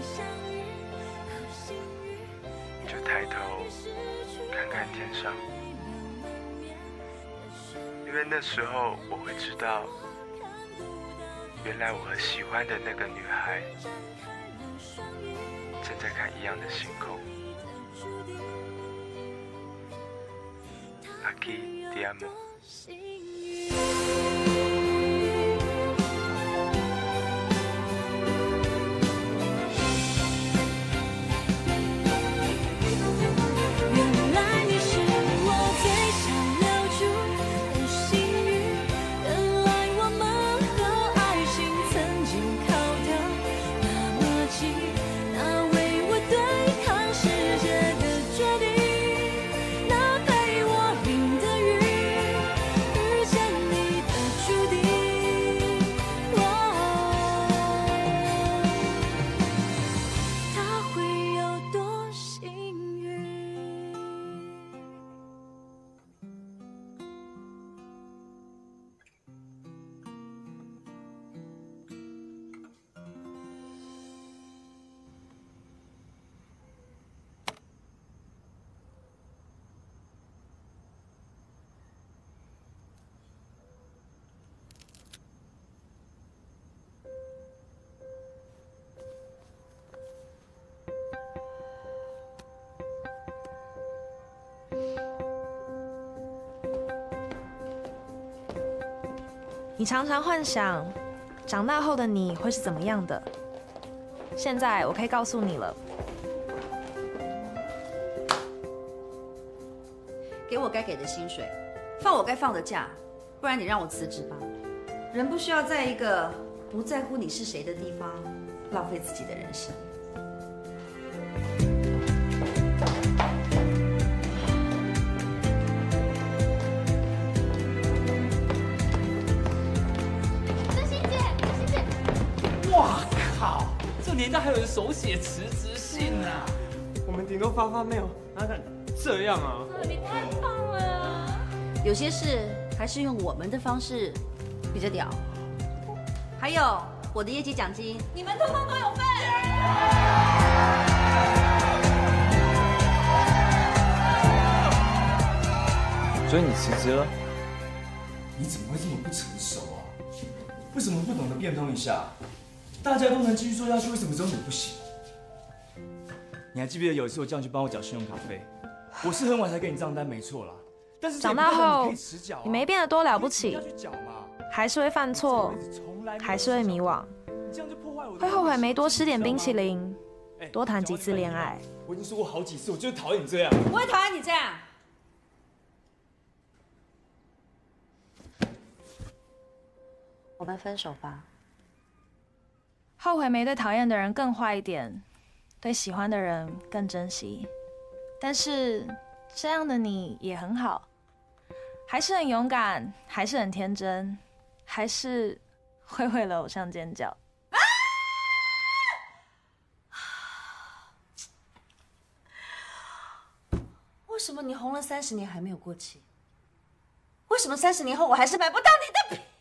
抬头看看天上，因为那时候我会知道，原来我和喜欢的那个女孩正在看一样的星空。Aquí te amo。 原来你常常幻想长大后的你会是怎么样的。现在我可以告诉你了。 给我该给的薪水，放我该放的假，不然你让我辞职吧。人不需要在一个不在乎你是谁的地方浪费自己的人生。 真心姐，真心姐， 哇靠！这年代还有人手写辞职信啊！我们顶多发发 mail， 哪敢这样啊？ 你太棒了！ 有些事还是用我们的方式比较屌。还有我的业绩奖金， 你们通通都有份。 所以你辞职了？ 你怎么会这么不成熟啊？为什么不懂得变通一下？大家都能继续做下去，为什么只有你不行？你还记不记得有一次我叫你去帮我缴信用卡费？我是很晚才给你账单，没错啦。但是长大后，你没变得多了不起，还是会犯错，还是会迷惘，会后悔没多吃点冰淇淋，多谈几次恋爱。 我已经说过好几次，我就是讨厌你这样。 我会讨厌你这样。我们分手吧。 后悔没对讨厌的人更坏一点，对喜欢的人更珍惜。但是这样的你也很好，还是很勇敢，还是很天真，还是会为了偶像尖叫。 为什么你红了三十年还没有过期？为什么三十年后我还是买不到你的票？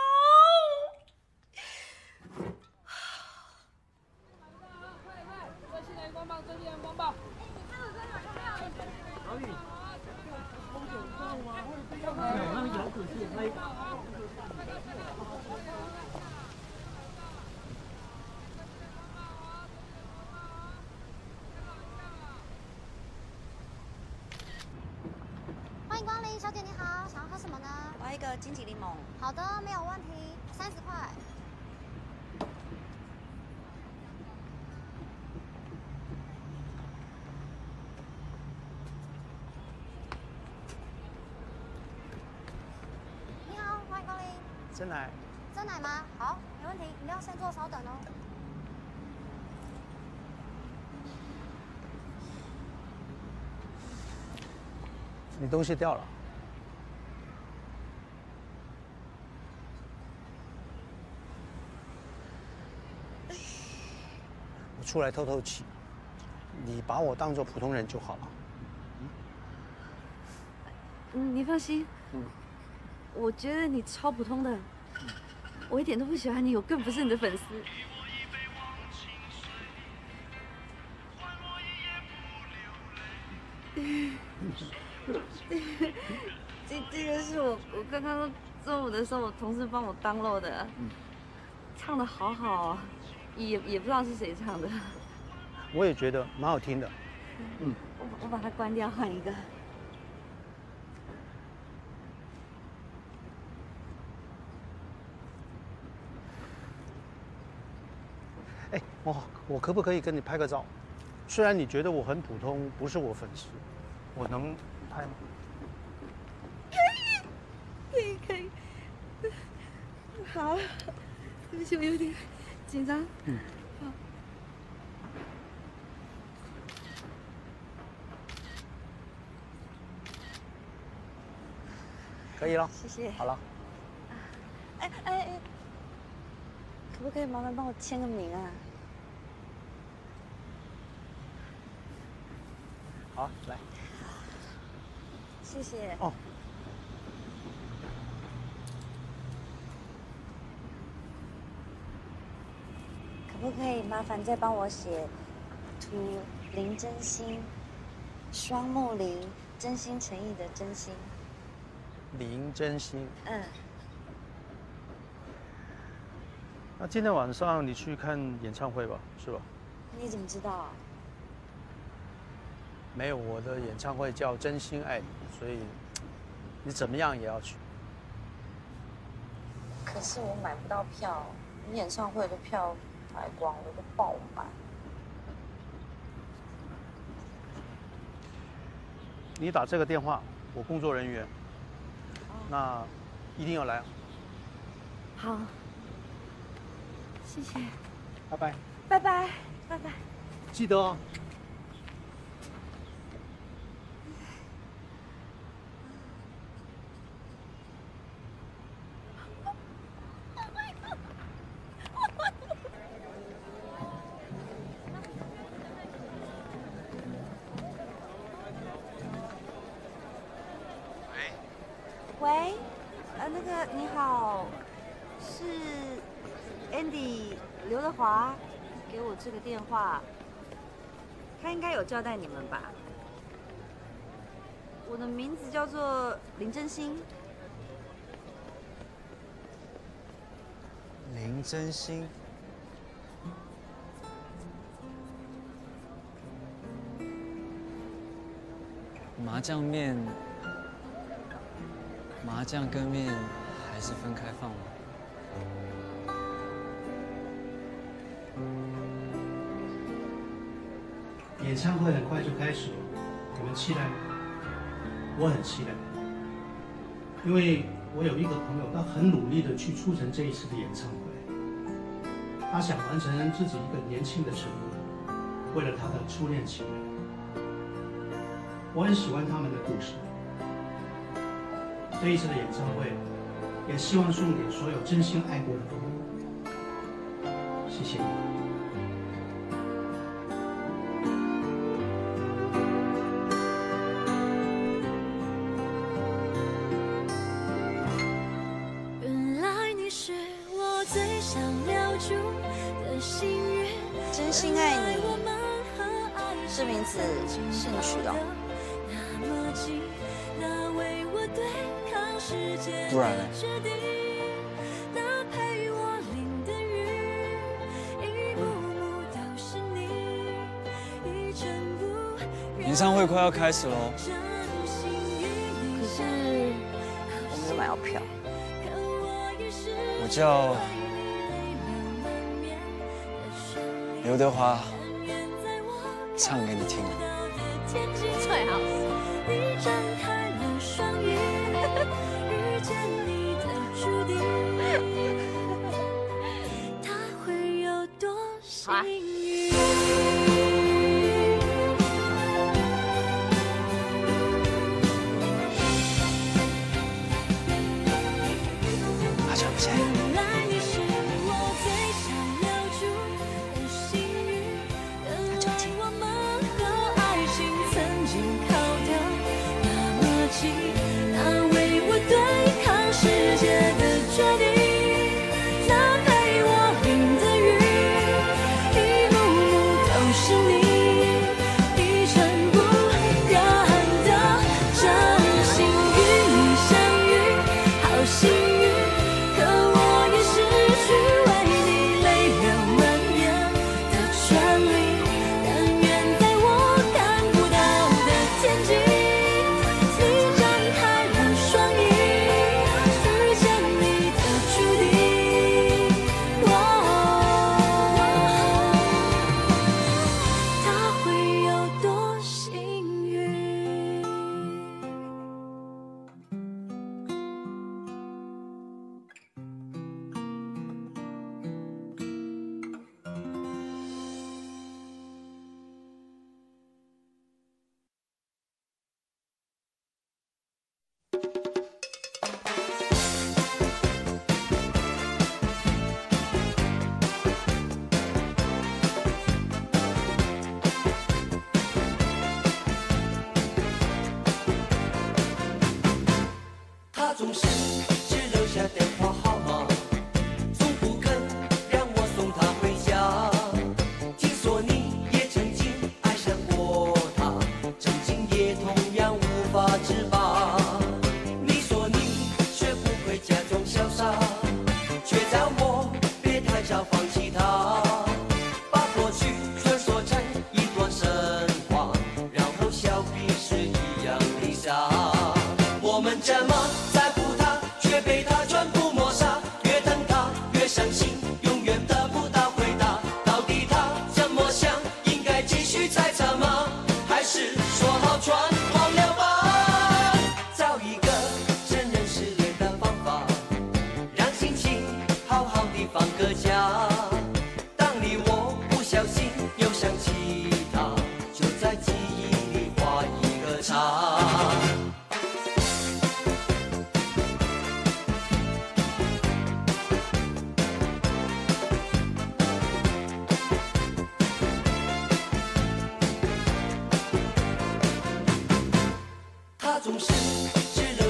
欢迎光临，小姐你好，想要喝什么呢？ 我要一个金桔柠檬。 好的，没有问题，三十块。你好，欢迎光临。 真奶。 真奶吗？好，没问题，饮料先做，稍等哦。 你东西掉了。我出来透透气，你把我当做普通人就好了。 嗯，你放心，嗯，我觉得你超普通的，我一点都不喜欢你，我更不是你的粉丝。这这个是我我刚刚中午的时候，我同事帮我download的，唱的好好，也也不知道是谁唱的。 我也觉得蛮好听的。嗯， 我我把它关掉，换一个。 哎，我我可不可以跟你拍个照？虽然你觉得我很普通，不是我粉丝，我能拍吗？ 可以可以。好，对不起，我有点紧张。嗯。好。 可以了。 谢谢。 好了。 哎哎哎，可不可以麻烦帮我签个名啊？ 好，来。 谢谢。 哦。 可不可以麻烦再帮我写“图林真心”，双木林，真心诚意的真心。 林真心。 嗯。 那今天晚上你去看演唱会吧，是吧？ 你怎么知道啊？ 没有，我的演唱会叫《真心爱你》，所以你怎么样也要去。 可是我买不到票，你演唱会的票卖光了，都爆满。 你打这个电话，我工作人员，那一定要来。 好，谢谢。 拜拜。 拜拜，拜拜。 记得哦。 喂，呃，那个你好，是 Andy 刘德华给我这个电话，他应该有交代你们吧？我的名字叫做林真心。 林真心。麻酱面。麻酱跟面还是分开放吗？ 演唱会很快就开始了，你们期待吗？我很期待，因为我有一个朋友，他很努力的去促成这一次的演唱会，他想完成自己一个年轻的承诺，为了他的初恋情人。我很喜欢他们的故事。这一次的演唱会，也希望送给所有真心爱过的人。谢谢你。 原来你是我最想留住的幸运。 真心爱你，这名字是你取的？ 不然呢？演唱会快要开始喽， 可是我没有买到票。 我叫刘德华，唱给你听。 最好是。好啊。 麻将不见。 总是只留下电话号码，从不肯让我送她回家。听说你也曾经爱上过她，曾经也同样无法自拔。你说你学不会假装潇洒，却叫我别太早放弃她，把过去传说成一段神话，然后笑彼此一样的傻。我们怎么？被他全部抹杀，越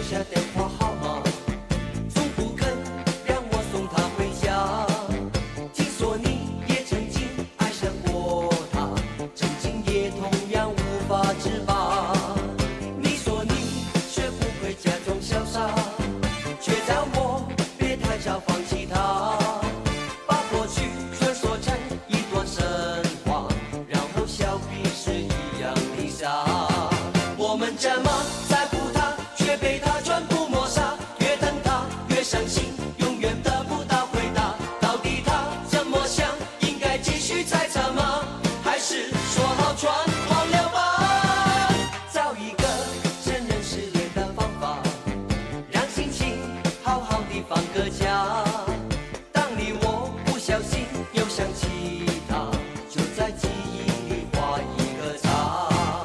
下电话号码，从不肯让我送她回家。听说你也曾经爱上过她，曾经也同样无法自拔。你说你学不会假装潇洒，却叫我别太早放弃她，把过去传说成一段神话，然后笑彼是一样的傻。我们这么在乎他，却被他全部抹杀。越疼他越伤心，永远得不到回答。到底他怎么想？应该继续猜测吗？还是说好全忘了吧？找一个承认失恋的方法，让心情好好的放个假。当你我不小心又想起他，就在记忆里画一个叉。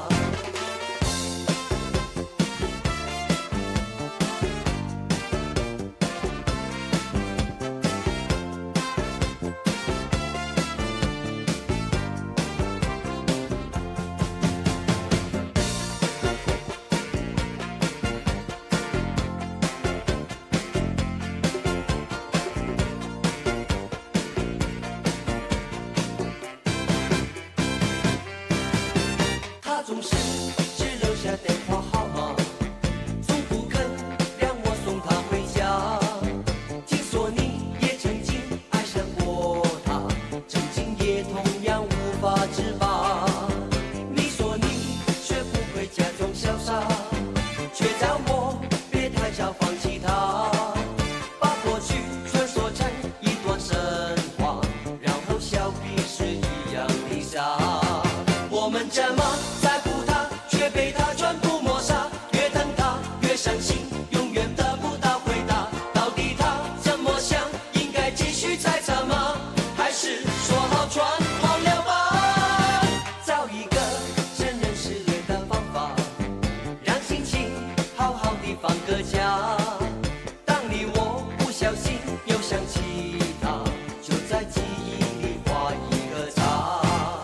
他总是只留下电话号码，从不肯让我送她回家。听说你也曾经爱上过她，曾经也同样无法自拔。你说你学不会假装潇洒，却叫我别太早放弃她，把过去传说成一段神话，然后笑彼是一样的傻。我们这么在乎他，却被他全部抹杀。越疼他越伤心，永远得不到回答。到底他怎么想？应该继续猜测吗？还是说好全忘了吧？找一个承认失恋的方法，让心情好好的放个假。当你我不小心又想起他，就在记忆里画一个叉。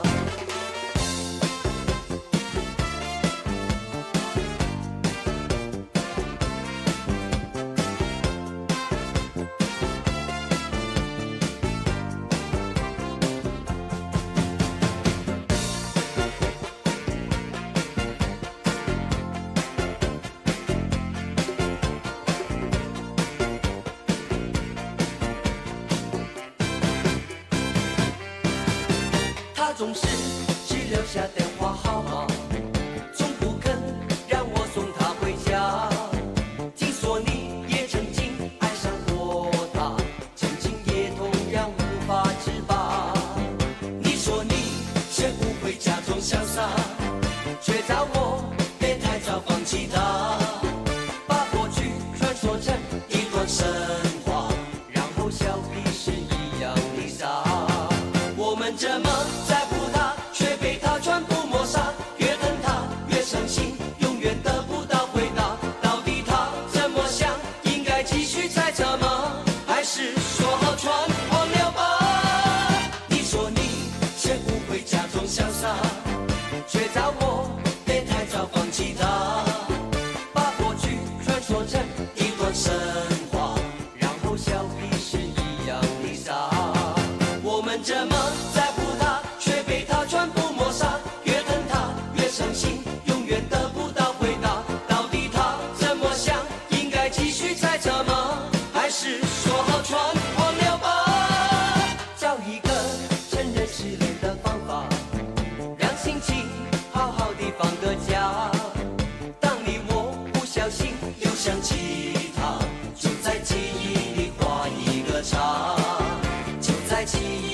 他总是只留下电话号码，从不肯让我送她回家。听说你也曾经爱上过他，曾经也同样无法自拔。你说你学不会假装潇洒，却叫我别太早放弃他，把过去传说成一段神话，然后笑彼是一样的傻。我们这么在乎他，却被他全部抹杀。越疼他越伤心，永远得不到回答。到底他怎么想？应该继续猜测吗？还是说好全忘了吧？你说你学不会假装潇洒，却叫我别太早放弃他，把过去传说成一段神话，然后笑彼是一样的傻。我们这么在乎他，却被他全部抹杀。越疼他越伤心，永远得不到回答。到底他怎么想？应该继续猜测吗？还是说好全忘了吧？找一个承认失恋的方法，让心情好好的放个假。当你我不小心又想起他，就在记忆里画一个叉，就在记忆